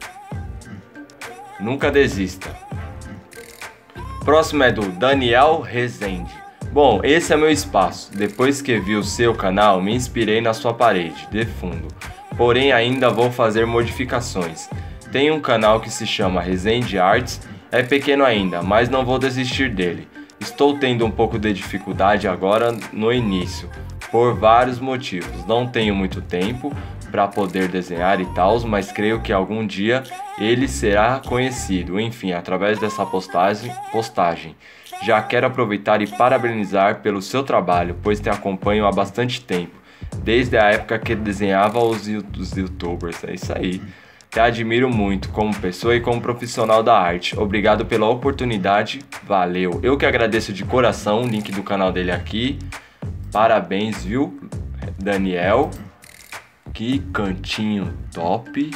Nunca desista. Próximo é do Daniel Rezende. Bom, esse é meu espaço. Depois que vi o seu canal, me inspirei na sua parede, de fundo. Porém, ainda vou fazer modificações. Tem um canal que se chama Rezende Arts. É pequeno ainda, mas não vou desistir dele. Estou tendo um pouco de dificuldade agora no início, por vários motivos. Não tenho muito tempo para poder desenhar e tal, mas creio que algum dia ele será conhecido. Enfim, através dessa postagem. Já quero aproveitar e parabenizar pelo seu trabalho, pois te acompanho há bastante tempo, desde a época que desenhava os youtubers. É isso aí. Te admiro muito como pessoa e como profissional da arte. Obrigado pela oportunidade. Valeu. Eu que agradeço de coração. O link do canal dele aqui. Parabéns, viu, Daniel? Que cantinho top.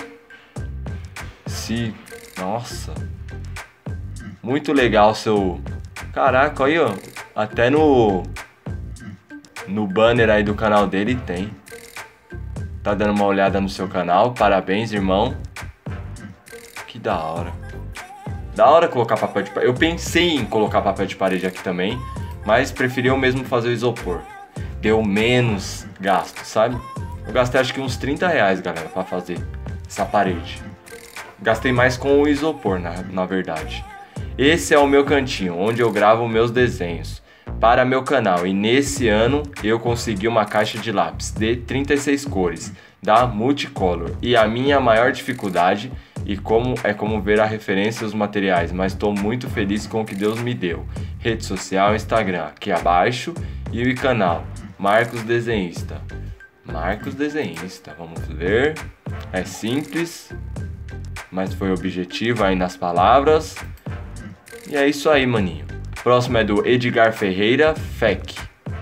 Nossa. Muito legal seu... Caraca, aí, ó. Até no banner aí do canal dele tem. Tá dando uma olhada no seu canal. Parabéns, irmão. Que da hora. Da hora colocar papel de parede. Eu pensei em colocar papel de parede aqui também, mas preferi eu mesmo fazer o isopor. Deu menos gasto, sabe? Eu gastei acho que uns 30 reais, galera, pra fazer essa parede. Gastei mais com o isopor, na verdade. Esse é o meu cantinho, onde eu gravo meus desenhos para meu canal. E nesse ano eu consegui uma caixa de lápis de 36 cores, da Multicolor. E a minha maior dificuldade como ver a referência e os materiais, mas estou muito feliz com o que Deus me deu. Rede social, Instagram, aqui abaixo, e o canal Marcos Desenhista. Marcos Desenhista, vamos ver. É simples, mas foi objetivo aí nas palavras. E é isso aí, maninho. Próximo é do Edgar Ferreira, FEC.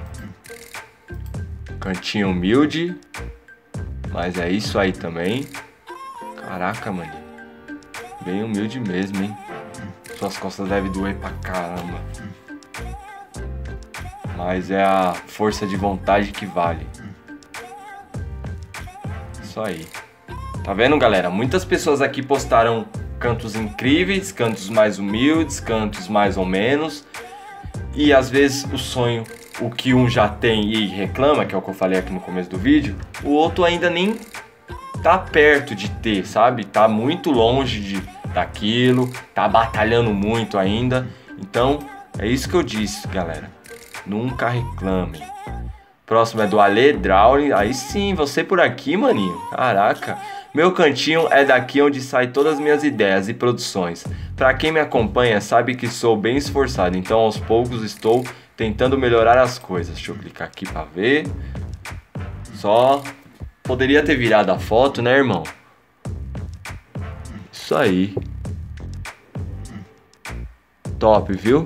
Cantinho humilde, mas é isso aí também. Caraca, maninho. Bem humilde mesmo, hein? Suas costas devem doer pra caramba. Mas é a força de vontade que vale. Isso aí. Tá vendo, galera? Muitas pessoas aqui postaram cantos incríveis, cantos mais humildes, cantos mais ou menos. E às vezes o sonho, o que um já tem e reclama, que é o que eu falei aqui no começo do vídeo, o outro ainda nem tá perto de ter, sabe? Tá muito longe daquilo, tá batalhando muito ainda. Então, é isso que eu disse, galera. Nunca reclamem. Próximo é do Ale Drawling. Aí sim, você por aqui, maninho. Caraca. Meu cantinho é daqui onde saem todas as minhas ideias e produções. Pra quem me acompanha sabe que sou bem esforçado, então aos poucos estou tentando melhorar as coisas. Deixa eu clicar aqui pra ver. Só poderia ter virado a foto, né, irmão? Isso aí. Top, viu?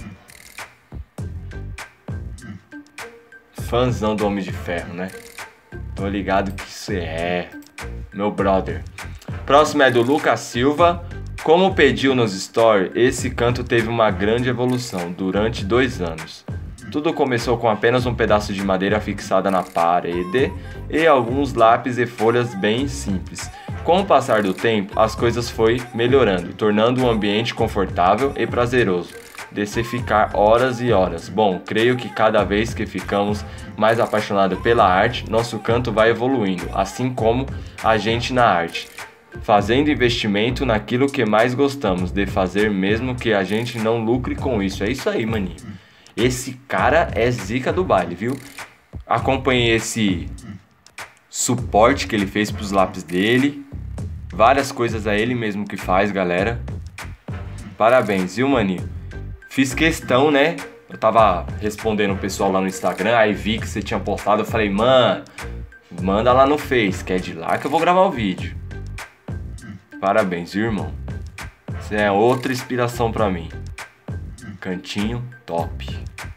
Fãzão do Homem de Ferro, né? Tô ligado que você é meu brother. Próximo é do Lucas Silva. Como pediu nos stories, esse canto teve uma grande evolução durante 2 anos. Tudo começou com apenas um pedaço de madeira fixada na parede e alguns lápis e folhas bem simples. Com o passar do tempo, as coisas foi melhorando, tornando o ambiente confortável e prazeroso. de se ficar horas e horas. Bom, creio que cada vez que ficamos mais apaixonados pela arte, nosso canto vai evoluindo, assim como a gente na arte, fazendo investimento naquilo que mais gostamos de fazer, mesmo que a gente não lucre com isso. É isso aí, maninho. Esse cara é zica do baile, viu? Acompanhei esse suporte que ele fez pros lápis dele. Várias coisas a ele mesmo que faz, galera. Parabéns, viu, maninho? Fiz questão, né? Eu tava respondendo o pessoal lá no Instagram, aí vi que você tinha postado, eu falei, mano, manda lá no Face, que é de lá que eu vou gravar o vídeo. Parabéns, viu, irmão? Você é outra inspiração pra mim. Cantinho top.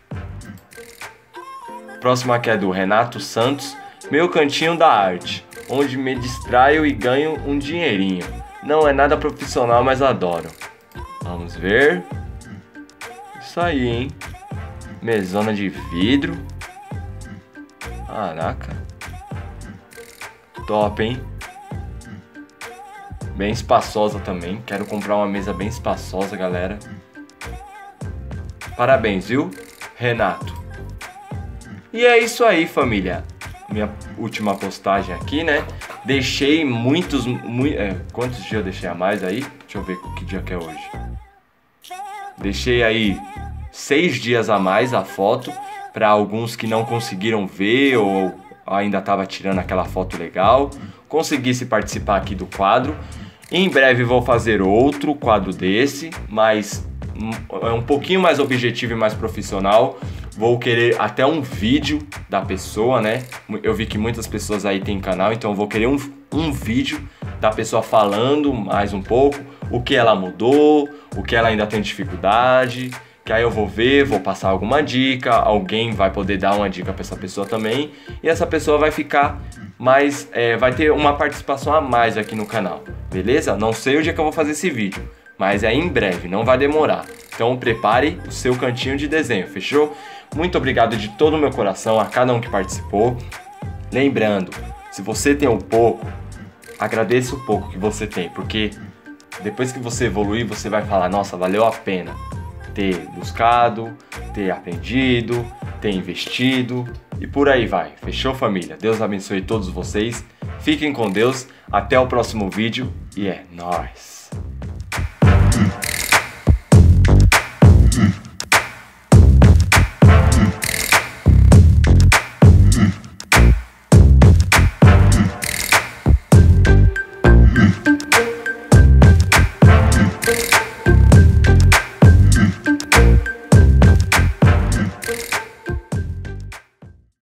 Próximo aqui é do Renato Santos. Meu cantinho da arte, onde me distraio e ganho um dinheirinho. Não é nada profissional, mas adoro. Vamos ver. Isso aí, hein? Mesona de vidro. Caraca. Top, hein? Bem espaçosa também. Quero comprar uma mesa bem espaçosa, galera. Parabéns, viu, Renato? E é isso aí, família. Minha última postagem aqui, né? Deixei quantos dias eu deixei a mais aí? Deixa eu ver que dia que é hoje. Deixei aí 6 dias a mais a foto. Para alguns que não conseguiram ver ou ainda tava tirando aquela foto legal, conseguisse participar aqui do quadro. Em breve vou fazer outro quadro desse, mas é um pouquinho mais objetivo e mais profissional. Vou querer até um vídeo da pessoa, né? Eu vi que muitas pessoas aí têm canal, então eu vou querer um vídeo da pessoa falando mais um pouco o que ela mudou, o que ela ainda tem dificuldade, que aí eu vou ver, vou passar alguma dica, alguém vai poder dar uma dica para essa pessoa também, e essa pessoa vai ficar mais, vai ter uma participação a mais aqui no canal, beleza? Não sei o dia que eu vou fazer esse vídeo, mas é em breve, não vai demorar. Então prepare o seu cantinho de desenho, fechou? Muito obrigado de todo o meu coração a cada um que participou. Lembrando, se você tem um pouco, agradeça o pouco que você tem, porque depois que você evoluir, você vai falar, nossa, valeu a pena ter buscado, ter aprendido, ter investido e por aí vai. Fechou, família? Deus abençoe todos vocês. Fiquem com Deus. Até o próximo vídeo e é nóis!